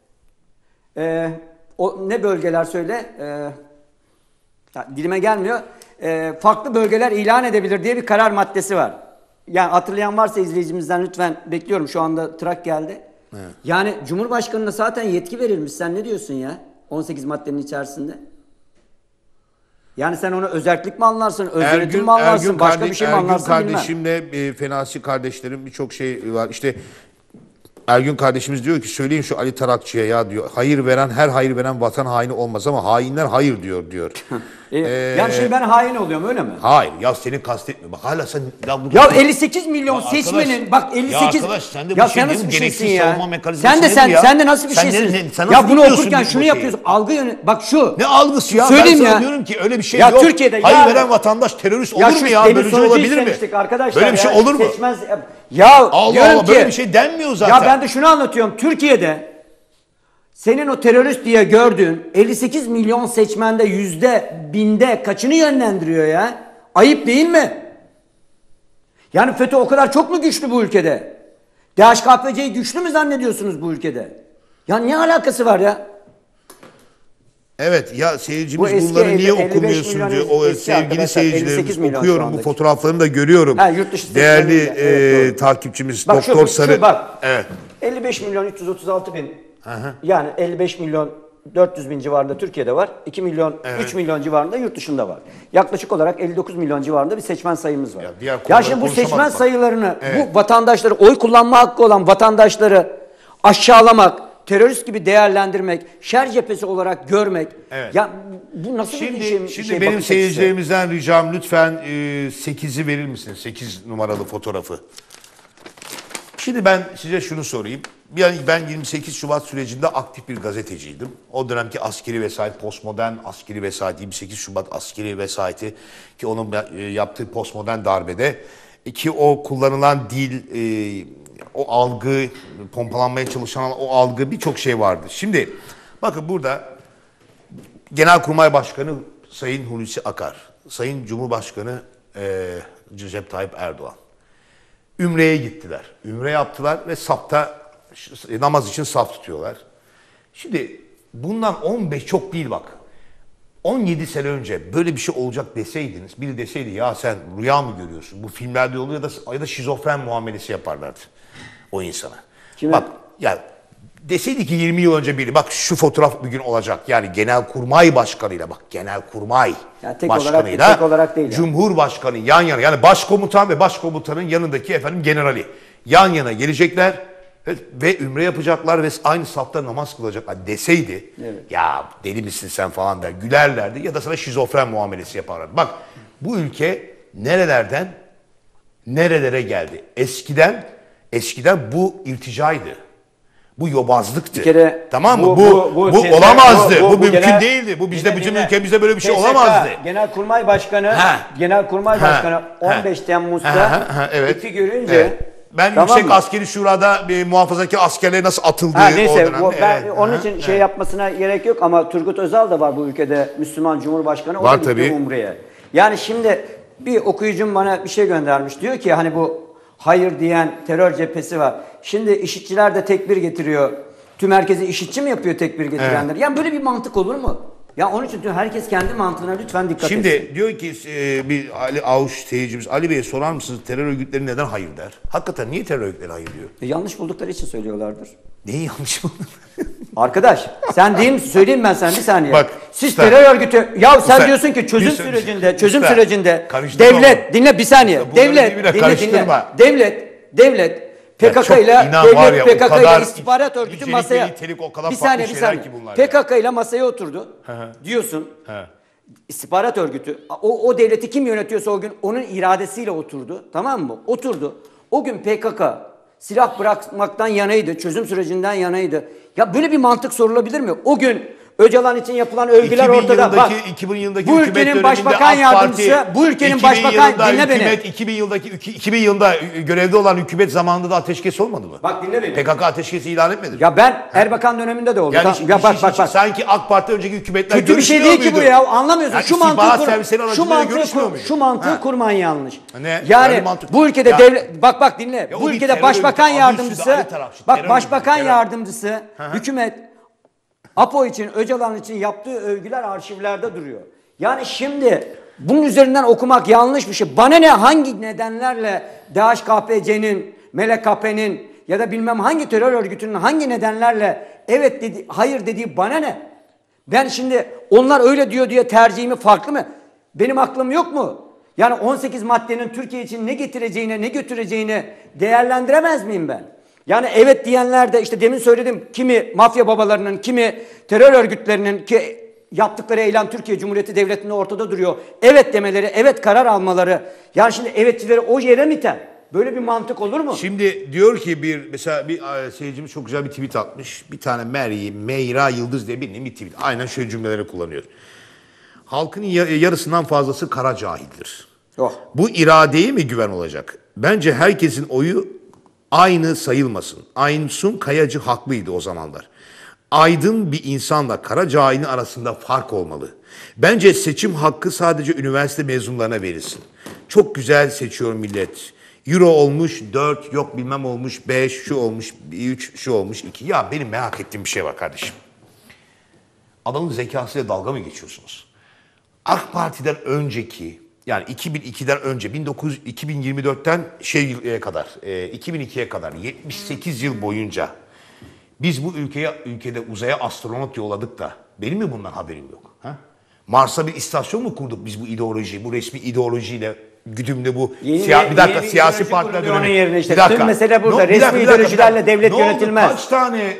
ne bölgeler söyle dilime gelmiyor. Farklı bölgeler ilan edebilir diye bir karar maddesi var. Yani hatırlayan varsa izleyicimizden lütfen bekliyorum. Şu anda Trak geldi. Evet. Yani Cumhurbaşkanı'na zaten yetki verilmiş. Sen ne diyorsun ya? 18 maddenin içerisinde? Yani sen onu özerklik mi anlarsın, özeretim mi anlarsın, başka bir şey mi anlarsın bilmem. Ergün kardeşimle Fenasi kardeşlerim birçok şey var. İşte Ergün kardeşimiz diyor ki söyleyin şu Ali Tarakçı'ya ya diyor. Hayır veren her hayır veren vatan haini olmaz ama hainler hayır diyor. Yani şimdi ben hain oluyorum öyle mi? Hayır ya seni kastetmiyor. Bak hala sen Ya 58 milyon Ya seçmenin arkadaş, bak 58 ya arkadaş, sen de bu ya şey sen değil nasıl mi? bir şeysin Gereksiz ya? savunma mekanizması Sen de nedir ya? sen de nasıl bir Sen şeysin? sen nasıl Ya bunu biliyorsun okurken bu şunu şeyi? yapıyorsun. Algı yönü bak şu. Ne algısı ya? Söyleyeyim ben sana ya. diyorum ki öyle bir şey Ya yok. Türkiye'de hayır ya- veren vatandaş terörist Ya olur mu şu ya? demin Böyle bir şey sonucu olabilir mi? istemiştik arkadaşlar. Böyle bir şey olur mu? Seçmez ya Allah diyorum Allah böyle ki- bir şey denmiyor zaten. Ya ben de şunu anlatıyorum. Türkiye'de senin o terörist diye gördüğün 58 milyon seçmende %1000'de kaçını yönlendiriyor ya? Ayıp değil mi? Yani FETÖ o kadar çok mu güçlü bu ülkede? DHKPC'yi güçlü mü zannediyorsunuz bu ülkede? Ya ne alakası var ya? Evet ya Bu seyircimiz eski bunları niye 55 okumuyorsun milyon diyor. O eski sevgili arkadaşlar, 58 seyircilerimiz milyon şu okuyorum bu andaki. fotoğraflarını da görüyorum. Ha, yurt dışı Değerli seçmenleri de, evet, doğru. takipçimiz Bak Doktor şu Sarı. bak. Evet. 55 milyon 336 bin. Yani 55 milyon 400 bin civarında Türkiye'de var. 2 milyon, 3 milyon civarında yurt dışında var. Yaklaşık olarak 59 milyon civarında bir seçmen sayımız var. diğer Ya konuları şimdi bu konuşamadık seçmen bak. sayılarını, Evet. bu vatandaşları, oy kullanma hakkı olan vatandaşları aşağılamak, terörist gibi değerlendirmek, şer cephesi olarak görmek. Evet. Ya bu nasıl bir Şimdi şey benim bakış seyircilerimizden ricam lütfen 8'i verir misiniz? 8 numaralı fotoğrafı. Şimdi ben size şunu sorayım. Ben 28 Şubat sürecinde aktif bir gazeteciydim. O dönemki askeri vesayet, postmodern askeri vesayet, 28 Şubat askeri vesayeti ki onun yaptığı postmodern darbede ki o kullanılan dil, o algı, pompalanmaya çalışılan o algı birçok şey vardı. Şimdi bakın burada Genelkurmay Başkanı Sayın Hulusi Akar, Sayın Cumhurbaşkanı Recep Tayyip Erdoğan. Ümre'ye gittiler. Ümre yaptılar ve safta namaz için saf tutuyorlar. Şimdi bundan 15 çok değil bak. 17 sene önce böyle bir şey olacak deseydiniz, biri deseydi ya sen rüya mı görüyorsun? Bu filmlerde oluyor ya da şizofren muamelesi yaparlardı o insana. Kime? Bak ya deseydi ki 20 yıl önce biri bak şu fotoğraf bugün olacak. Yani Genelkurmay Başkanı'yla bak Genelkurmay Ya tek Başkanı'yla tek olarak değil yani. Cumhurbaşkanı yan yana yani başkomutan ve başkomutanın yanındaki generali yan yana gelecekler ve ümre yapacaklar ve aynı safta namaz kılacaklar deseydi Evet. ya deli misin sen falan der gülerlerdi ya da sana şizofren muamelesi yaparlardı. Bak bu ülke nerelerden nerelere geldi. Eskiden bu irticaydı. Bu yobazlıktı. Bir kere tamam mı? bu- Bu bu- olamazdı. Bu, bu mümkün genel- değildi. Bu bizde Dinle, bütün dinle. ülkemizde böyle bir şey TSK, olamazdı. Genelkurmay Başkanı, Ha. Genelkurmay Ha. Başkanı Ha. 15 Temmuz'da evet. ipi görünce Evet. Ben tamam Yüksek mı? Askeri Şura'da bir muhafazakar askerlere nasıl atıldığı Ha, o neyse dönemde. ben Evet. onun Aha, için evet. şey yapmasına gerek yok ama Turgut Özal da var bu ülkede Müslüman Cumhurbaşkanı. O Var da gitti tabii. Umre'ye. Yani şimdi bir okuyucum bana bir şey göndermiş. Diyor ki hani bu hayır diyen terör cephesi var. Şimdi IŞİD'çiler de tekbir getiriyor. Tüm herkesi IŞİD'çi mi yapıyor tekbir getirenler? Yani böyle bir mantık olur mu? Ya onun için diyor herkes kendi mantığına lütfen dikkat etsin. Şimdi diyor ki bir Ali Avuç seyircimiz Ali Bey'e sorar mısınız terör örgütleri neden hayır der? Hakikaten niye terör örgütleri hayır diyor? Yanlış buldukları için söylüyorlardır. Neyi yanlış oldu? Arkadaş sen değil misin? Söyleyeyim ben sana bir saniye. Bak, Siz usta. terör örgütü ya sen Usta, diyorsun ki çözüm usta, sürecinde usta, karıştırma devlet bunu. dinle bir saniye. Usta, bunları Devlet birbirine dinle karıştırma. devlet PKK çok ile inan var ya, o PKK ile kadar istihbarat örgütü nicelikli, masaya nitelik o kadar bir farklı saniye şeyler ki bunlar ya. PKK ile masaya oturdu. Diyorsun. İstihbarat örgütü o devleti kim yönetiyorsa o gün onun iradesiyle oturdu. Tamam mı? Oturdu. O gün PKK silah bırakmaktan yanaydı. Çözüm sürecinden yanaydı. Ya böyle bir mantık sorulabilir mi? O gün Öcalan için yapılan övgüler 2000 ortada. yılındaki- Bak, 2000 yılındaki bu hükümet ülkenin döneminde başbakan AK yardımcısı, Parti, bu ülkenin 2000 başbakan yılında dinle beni. hükümet, 2000 yılında görevde olan hükümet zamanında da ateşkes olmadı mı? Bak dinle beni. PKK ateşkesi ilan etmedi mi? Ya ben Erbakan döneminde de oldu. Yani Tamam, ya bak. sanki AK Parti önceki hükümetler Kötü bir şey görüşmüyor değil ki bu muydu? ya. Anlamıyorsun. Yani şu istihbarat mantığı servisleri aracılığıyla görüşmüyor muydu? şu mantığı Ha. kurman yanlış. Ne? Yani Öyle mantık- bu ülkede Ya- devlet bak dinle. Ya o Bu bir ülkede terör başbakan örgütü, adı üstünde yardımcısı Ali tarafçı, bak terör başbakan örgütü, yardımcısı hükümet APO için Öcalan için yaptığı övgüler arşivlerde duruyor. Yani şimdi bunun üzerinden okumak yanlış bir şey. Bana ne hangi nedenlerle DHKPC'nin, MLKP'nin ya da bilmem hangi terör örgütünün hangi nedenlerle evet dedi, hayır dediği bana ne? Ben şimdi onlar öyle diyor diye tercihimi farklı mı? Benim aklım yok mu? Yani 18 maddenin Türkiye için ne getireceğine, ne götüreceğini değerlendiremez miyim ben? Yani evet diyenler de işte demin söyledim, kimi mafya babalarının, kimi terör örgütlerinin ki yaptıkları eylem Türkiye Cumhuriyeti Devleti'nde ortada duruyor. Evet demeleri, evet karar almaları. Yani şimdi evetçileri o yere mi iter? Böyle bir mantık olur mu? Şimdi diyor ki mesela bir seyircimiz çok güzel bir tweet atmış. Bir tane Meyra Yıldız diye bir tweet. Aynen şöyle cümleleri kullanıyor. Halkın yarısından fazlası kara cahildir. Oh. Bu iradeye mi güven olacak? Bence herkesin oyu aynı sayılmasın. Aysun Kayacı haklıydı o zamanlar. Aydın bir insanla kara cahilin arasında fark olmalı. Bence seçim hakkı sadece üniversite mezunlarına verilsin. Çok güzel seçiyor millet. Euro olmuş 4, yok bilmem olmuş 5, şu olmuş 3, şu olmuş 2. Ya benim merak ettiğim bir şey var kardeşim. Adamın zekasıyla dalga mı geçiyorsunuz? AK Parti'den önceki, yani 2002'den önce 2024'ten kadar 2002'ye kadar 78 yıl boyunca biz bu ülkede uzaya astronot yolladık da benim mi bundan haberim yok? Ha? Mars'a bir istasyon mu kurduk biz bu ideoloji, bu resmi ideolojiyle güdümde bu siyasi partiler onun yerine işte. Bir dakika. Tüm mesele burada. Resmi ideolojilerle devlet ne oldu? yönetilmez. Kaç tane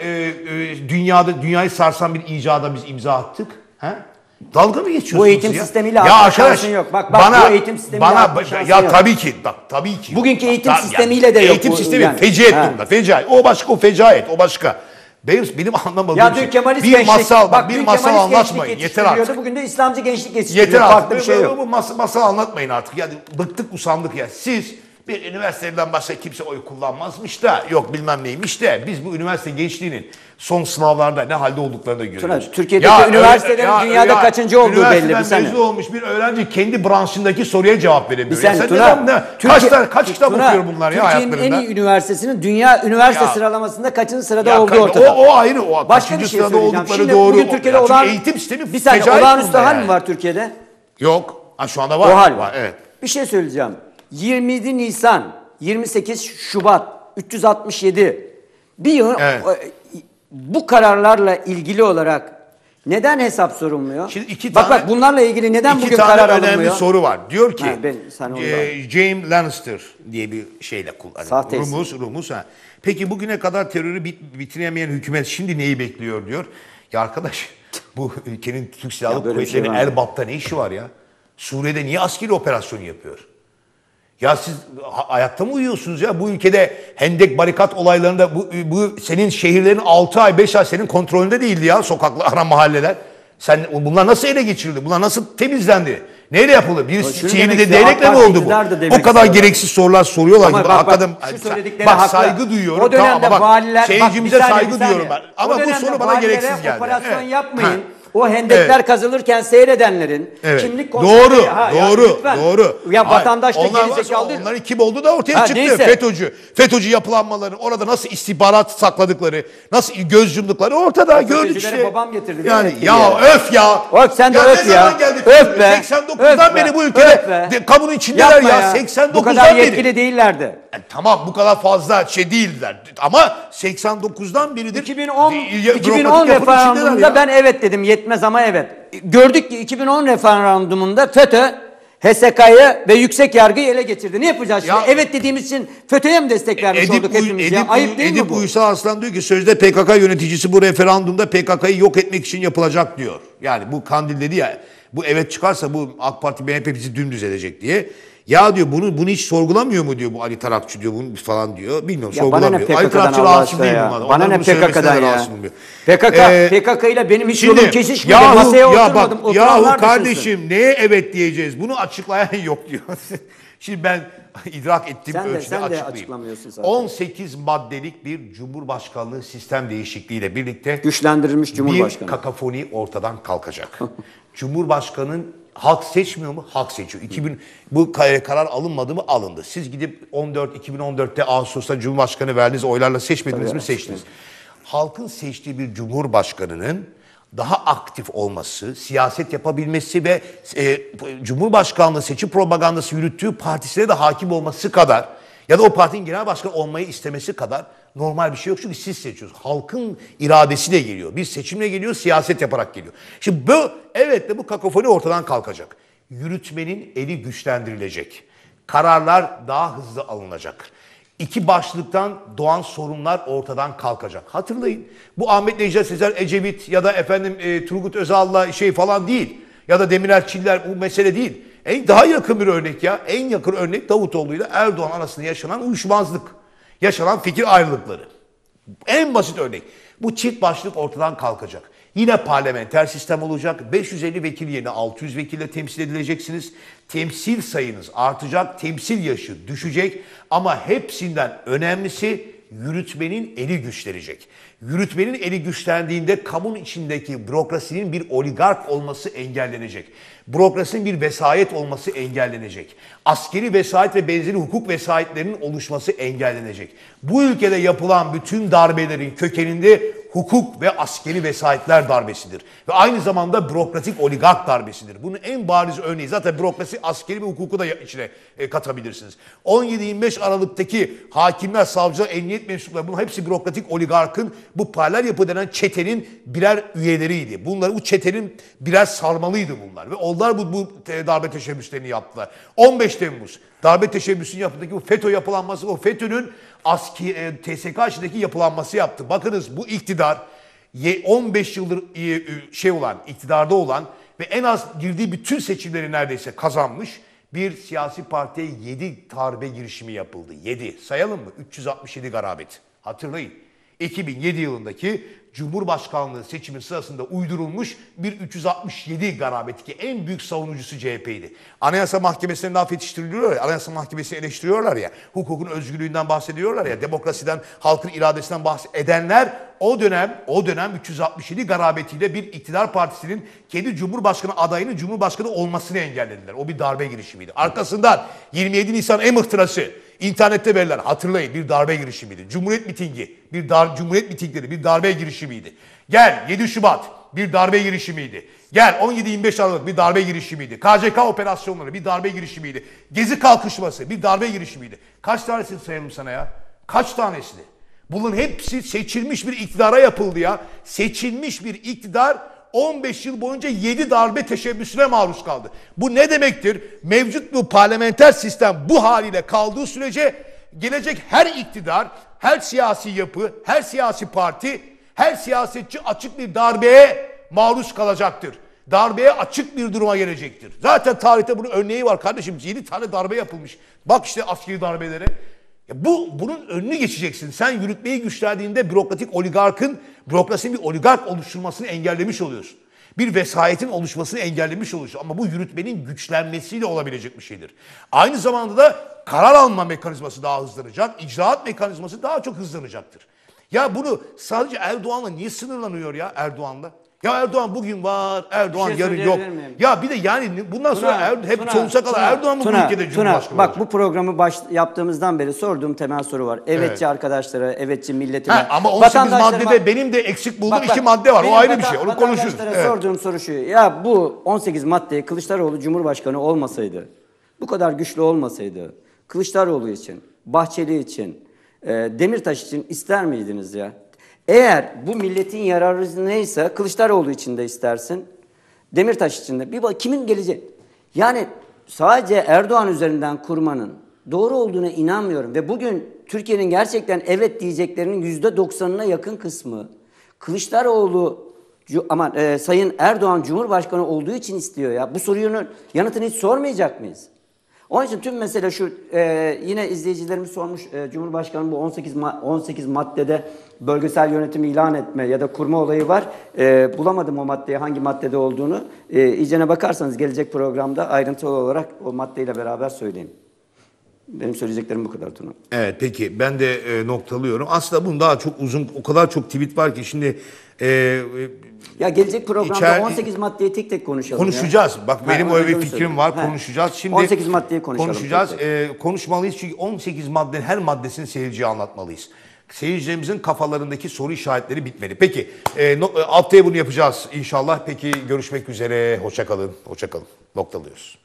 dünyayı sarsan bir icada biz imza attık? Ha? Dalga mı geçiyorsunuz Bu eğitim ya? sistemiyle ya atma arkadaş, şansın yok. Bak bu eğitim sistemiyle atma şansın ya yok. tabii ki. Bugünkü eğitim sistemiyle de yok. Eğitim sistemi yani. fecaat durumda. Fecaat. O başka, o fecaat, o başka. Benim anlamadığım Ya dün Kemalist gençlik, bir masal anlatmayın. Yeter artık. Bugün de İslamcı gençlik yetiştiriyor. Yeter Farklı artık. bir şey yok. Bu masal anlatmayın artık. Yani bıktık usandık ya. Siz bir üniversiteden başka kimse oy kullanmazmış da yok bilmem neymiş de biz bu üniversite gençliğinin son sınavlarda ne halde olduklarını da görüyoruz. Türkiye'deki üniversitelerin dünyada kaçıncı olduğu belli. Üniversiteden mezun olmuş bir öğrenci kendi branşındaki soruya cevap veremiyor. Bir saniye, Kaç kitap okuyor bunlar ya hayatlarında? Türkiye'nin en iyi üniversitesinin dünya üniversite sıralamasında kaçıncı sırada olduğu ortada. O ayrı. Başka bir kaçıncı şey sırada söyleyeceğim. oldukları Şimdi doğru. bugün Türkiye'de Çünkü olan eğitim sistemi bir saniye olağanüstü hal mi var Türkiye'de? Yok. Şu anda var. O hal var. Evet. Bir şey söyleyeceğim. 27 Nisan, 28 Şubat, 367 bir yıl bu kararlarla ilgili olarak neden hesap sorulmuyor? Şimdi bak bunlarla ilgili neden bugün karar alınmıyor? İki tane önemli soru var. Diyor ki James Lannister diye bir şeyle kullanıyor. Rumuz. Peki bugüne kadar terörü bitiremeyen hükümet şimdi neyi bekliyor diyor. Ya arkadaş bu ülkenin Türk Silahlı Kuvvetleri'nin Elbap'ta ne işi var ya? Suriye'de niye askeri operasyon yapıyor? Ya siz ayakta mı uyuyorsunuz ya? Bu ülkede hendek barikat olaylarında bu senin şehirlerin 6 ay 5 ay senin kontrolünde değildi ya sokaklar, ara mahalleler. Bunlar nasıl ele geçirildi? Bunlar nasıl temizlendi? Neyle yapıldı? Bir Çiğli'de değnekle mi oldu bu? O kadar gereksiz sorular soruyorlar ki. Bak saygı duyuyorum. O dönemde valiler... Seyircimize saygı duyuyorum ben. Ama bu soru bana gereksiz geldi. Operasyon yapmayın. O hendekler kazılırken seyredenlerin kimlik kontrolü... Doğru. Ya vatandaş da gerizekalı değil. Onların kim olduğu da ortaya çıktı. Neyse. FETÖ'cü yapılanmaları, orada nasıl istihbarat sakladıkları, nasıl göz yumdukları ortada. Gördük işte. Babam getirdi. Yani öf ya. Sen de öf ya. Öf be. 89'dan beri bu ülkede kamunun içindeler ya. 89'dan beri. Bu kadar yetkili değillerdi. Tamam bu kadar fazla değildiler. Ama 89'dan beridir. 2010 referandumunda ben evet dedim. Yetmez ama evet. Gördük ki 2010 referandumunda FETÖ HSK'yı ve yüksek yargıyı ele getirdi. Ne yapacağız şimdi? Evet dediğimiz için FETÖ'ye mi destek vermiş olduk hepimiz ya? Ayıp değil mi bu? Edip Uysal Aslan diyor ki sözde PKK yöneticisi bu referandumda PKK'yı yok etmek için yapılacak diyor. Yani bu Kandil dedi ya bu evet çıkarsa bu AK Parti MHP bizi dümdüz edecek diye. Ya diyor bunu hiç sorgulamıyor mu diyor bu Ali Tarakçı diyor bunu falan diyor. Bilmiyorum sorgulamıyor. Ali Tarakçı rahatsız değil bunlardan. Bana ne PKK'dan ya? PKK ile benim hiç yolum kesişmedi. Masaya oturmadım. Yahu kardeşim neye evet diyeceğiz? Bunu açıklayan yok diyor. Şimdi ben idrak ettiğim ölçüde açıklayayım. 18 maddelik bir Cumhurbaşkanlığı sistem değişikliğiyle birlikte güçlendirilmiş Cumhurbaşkanı. Bir kakafoni ortadan kalkacak. Cumhurbaşkanının halk seçmiyor mu? Halk seçiyor. Bu karar alınmadı mı? Alındı. Siz gidip 2014'te Ağustos'ta Cumhurbaşkanı verdiniz, oylarla seçmediniz mi? Seçtiniz. Halkın seçtiği bir Cumhurbaşkanının daha aktif olması, siyaset yapabilmesi ve Cumhurbaşkanlığı seçim propagandası yürüttüğü partisine de hakim olması kadar Ya da o partinin genel başkanı olmayı istemesi kadar normal bir şey yok. Çünkü siz seçiyorsunuz. Halkın iradesiyle geliyor. Bir seçimle geliyor, siyaset yaparak geliyor. Şimdi bu kakofoni ortadan kalkacak. Yürütmenin eli güçlendirilecek. Kararlar daha hızlı alınacak. İki başlıktan doğan sorunlar ortadan kalkacak. Hatırlayın, bu Ahmet Necdet Sezer Ecevit ya da Turgut Özal'la falan değil. Ya da Demirel Çiller, bu mesele değil. Daha yakın bir örnek ya. En yakın örnek Davutoğlu ile Erdoğan arasında yaşanan uyuşmazlık. Yaşanan fikir ayrılıkları. En basit örnek. Bu çift başlık ortadan kalkacak. Yine parlamenter sistem olacak. 550 vekil yerine 600 vekille temsil edileceksiniz. Temsil sayınız artacak. Temsil yaşı düşecek. Ama hepsinden önemlisi yürütmenin eli güçlenecek. Yürütmenin eli güçlendiğinde kamunun içindeki bürokrasinin bir oligark olması engellenecek. Bürokrasinin bir vesayet olması engellenecek. Askeri vesayet ve benzeri hukuk vesayetlerinin oluşması engellenecek. Bu ülkede yapılan bütün darbelerin kökeninde hukuk ve askeri vesayetler darbesidir. Ve aynı zamanda bürokratik oligark darbesidir. Bunun en bariz örneği zaten bürokrasi, askeri ve hukuku da içine katabilirsiniz. 17-25 Aralık'taki hakimler, savcılar, emniyet mensupları, bunun hepsi bürokratik oligarkın, bu paralel yapı denen çetenin birer üyeleriydi. Bunlar, bu çetenin birer sarmalıydı bunlar. Ve onlar bu darbe teşebbüslerini yaptılar. 15 Temmuz darbe teşebbüsünün yaptığı bu FETÖ yapılanması, o FETÖ'nün TSK içindeki yapılanması yaptı. Bakınız, bu iktidar 15 yıldır iktidarda olan ve en az girdiği bütün seçimleri neredeyse kazanmış bir siyasi partiye 7 darbe girişimi yapıldı. 7. Sayalım mı? 367 garabet. Hatırlayın. 2007 yılındaki Cumhurbaşkanlığı seçimi sırasında uydurulmuş bir 367 garabet, ki en büyük savunucusu CHP'ydi. Anayasa Mahkemesi'ne laf yetiştiriliyor ya, Anayasa Mahkemesi'ni eleştiriyorlar ya, hukukun özgürlüğünden bahsediyorlar ya, demokrasiden, halkın iradesinden bahsedenler o dönem 367 garabetiyle bir iktidar partisinin kendi Cumhurbaşkanı adayının Cumhurbaşkanı olmasını engellediler. O bir darbe girişimiydi. Arkasından 27 Nisan M-Ihtirası, İnternette verilen, hatırlayın, bir darbe girişimiydi. Cumhuriyet mitingi, Cumhuriyet mitingleri bir darbe girişimiydi. Gel 7 Şubat bir darbe girişimiydi. Gel 17-25 Aralık bir darbe girişimiydi. KCK operasyonları bir darbe girişimiydi. Gezi kalkışması bir darbe girişimiydi. Kaç tanesini sayalım sana ya? Kaç tanesini? Bunun hepsi seçilmiş bir iktidara yapıldı ya. Seçilmiş bir iktidar 15 yıl boyunca 7 darbe teşebbüsüne maruz kaldı. Bu ne demektir? Mevcut bu parlamenter sistem bu haliyle kaldığı sürece gelecek her iktidar, her siyasi yapı, her siyasi parti, her siyasetçi açık bir darbeye maruz kalacaktır. Darbeye açık bir duruma gelecektir. Zaten tarihte bunun örneği var kardeşim. 7 tane darbe yapılmış. Bak işte askeri darbelere. Bunun önünü geçeceksin. Sen yürütmeyi güçlendiğinde bürokrasinin bir oligark oluşturmasını engellemiş oluyorsun. Bir vesayetin oluşmasını engellemiş oluyorsun. Ama bu yürütmenin güçlenmesiyle olabilecek bir şeydir. Aynı zamanda da karar alma mekanizması daha hızlanacak. İcraat mekanizması daha çok hızlanacaktır. Ya bunu sadece Erdoğan'la niye sınırlanıyor ya, Erdoğan'la? Ya Erdoğan bugün var, Erdoğan yarın yok. Ya bir de yani bundan sonra hep sonsuza kadar Erdoğan mı bu ülkede Cumhurbaşkanı bak, olacak? bu programı yaptığımızdan beri sorduğum temel soru var. Evetçi arkadaşlara, evetçi milletine. Ama 18 maddede benim de eksik bulduğum 2 madde var. O ayrı bir şey. Onu konuşuruz. Sorduğum soru şu. Ya bu 18 maddeyi Kılıçdaroğlu Cumhurbaşkanı olmasaydı, bu kadar güçlü olmasaydı, Kılıçdaroğlu için, Bahçeli için, Demirtaş için ister miydiniz ya? Eğer bu milletin yararı neyse Kılıçdaroğlu için de istersin, Demirtaş için de. Bir bak kimin gelecek? Yani sadece Erdoğan üzerinden kurmanın doğru olduğuna inanmıyorum. Ve bugün Türkiye'nin gerçekten evet diyeceklerinin %90'ına yakın kısmı Kılıçdaroğlu, Sayın Erdoğan Cumhurbaşkanı olduğu için istiyor ya. Bu sorunun yanıtını hiç sormayacak mıyız? Onun için tüm mesele şu, yine izleyicilerimiz sormuş, Cumhurbaşkanı bu 18 maddede bölgesel yönetimi ilan etme ya da kurma olayı var. Bulamadım o maddeyi, hangi maddede olduğunu. İyicene bakarsanız gelecek programda ayrıntılı olarak o maddeyle beraber söyleyeyim. Benim söyleyeceklerim bu kadar Tuna. Evet, peki ben de noktalıyorum. Aslında bunun daha çok uzun, o kadar çok tweet var ki şimdi... Ya gelecek programda 18 maddeyi tek tek konuşalım. Konuşacağız. Ya. Bak benim öyle bir fikrim var. Konuşacağız. Şimdi 18 maddeyi konuşalım. Konuşacağız. Konuşmalıyız çünkü 18 maddenin her maddesini seyirciye anlatmalıyız. Seyircilerimizin kafalarındaki soru işaretleri bitmeli. Peki haftaya bunu yapacağız inşallah. Peki görüşmek üzere. Hoşça kalın. Hoşça kalın. Noktalıyoruz.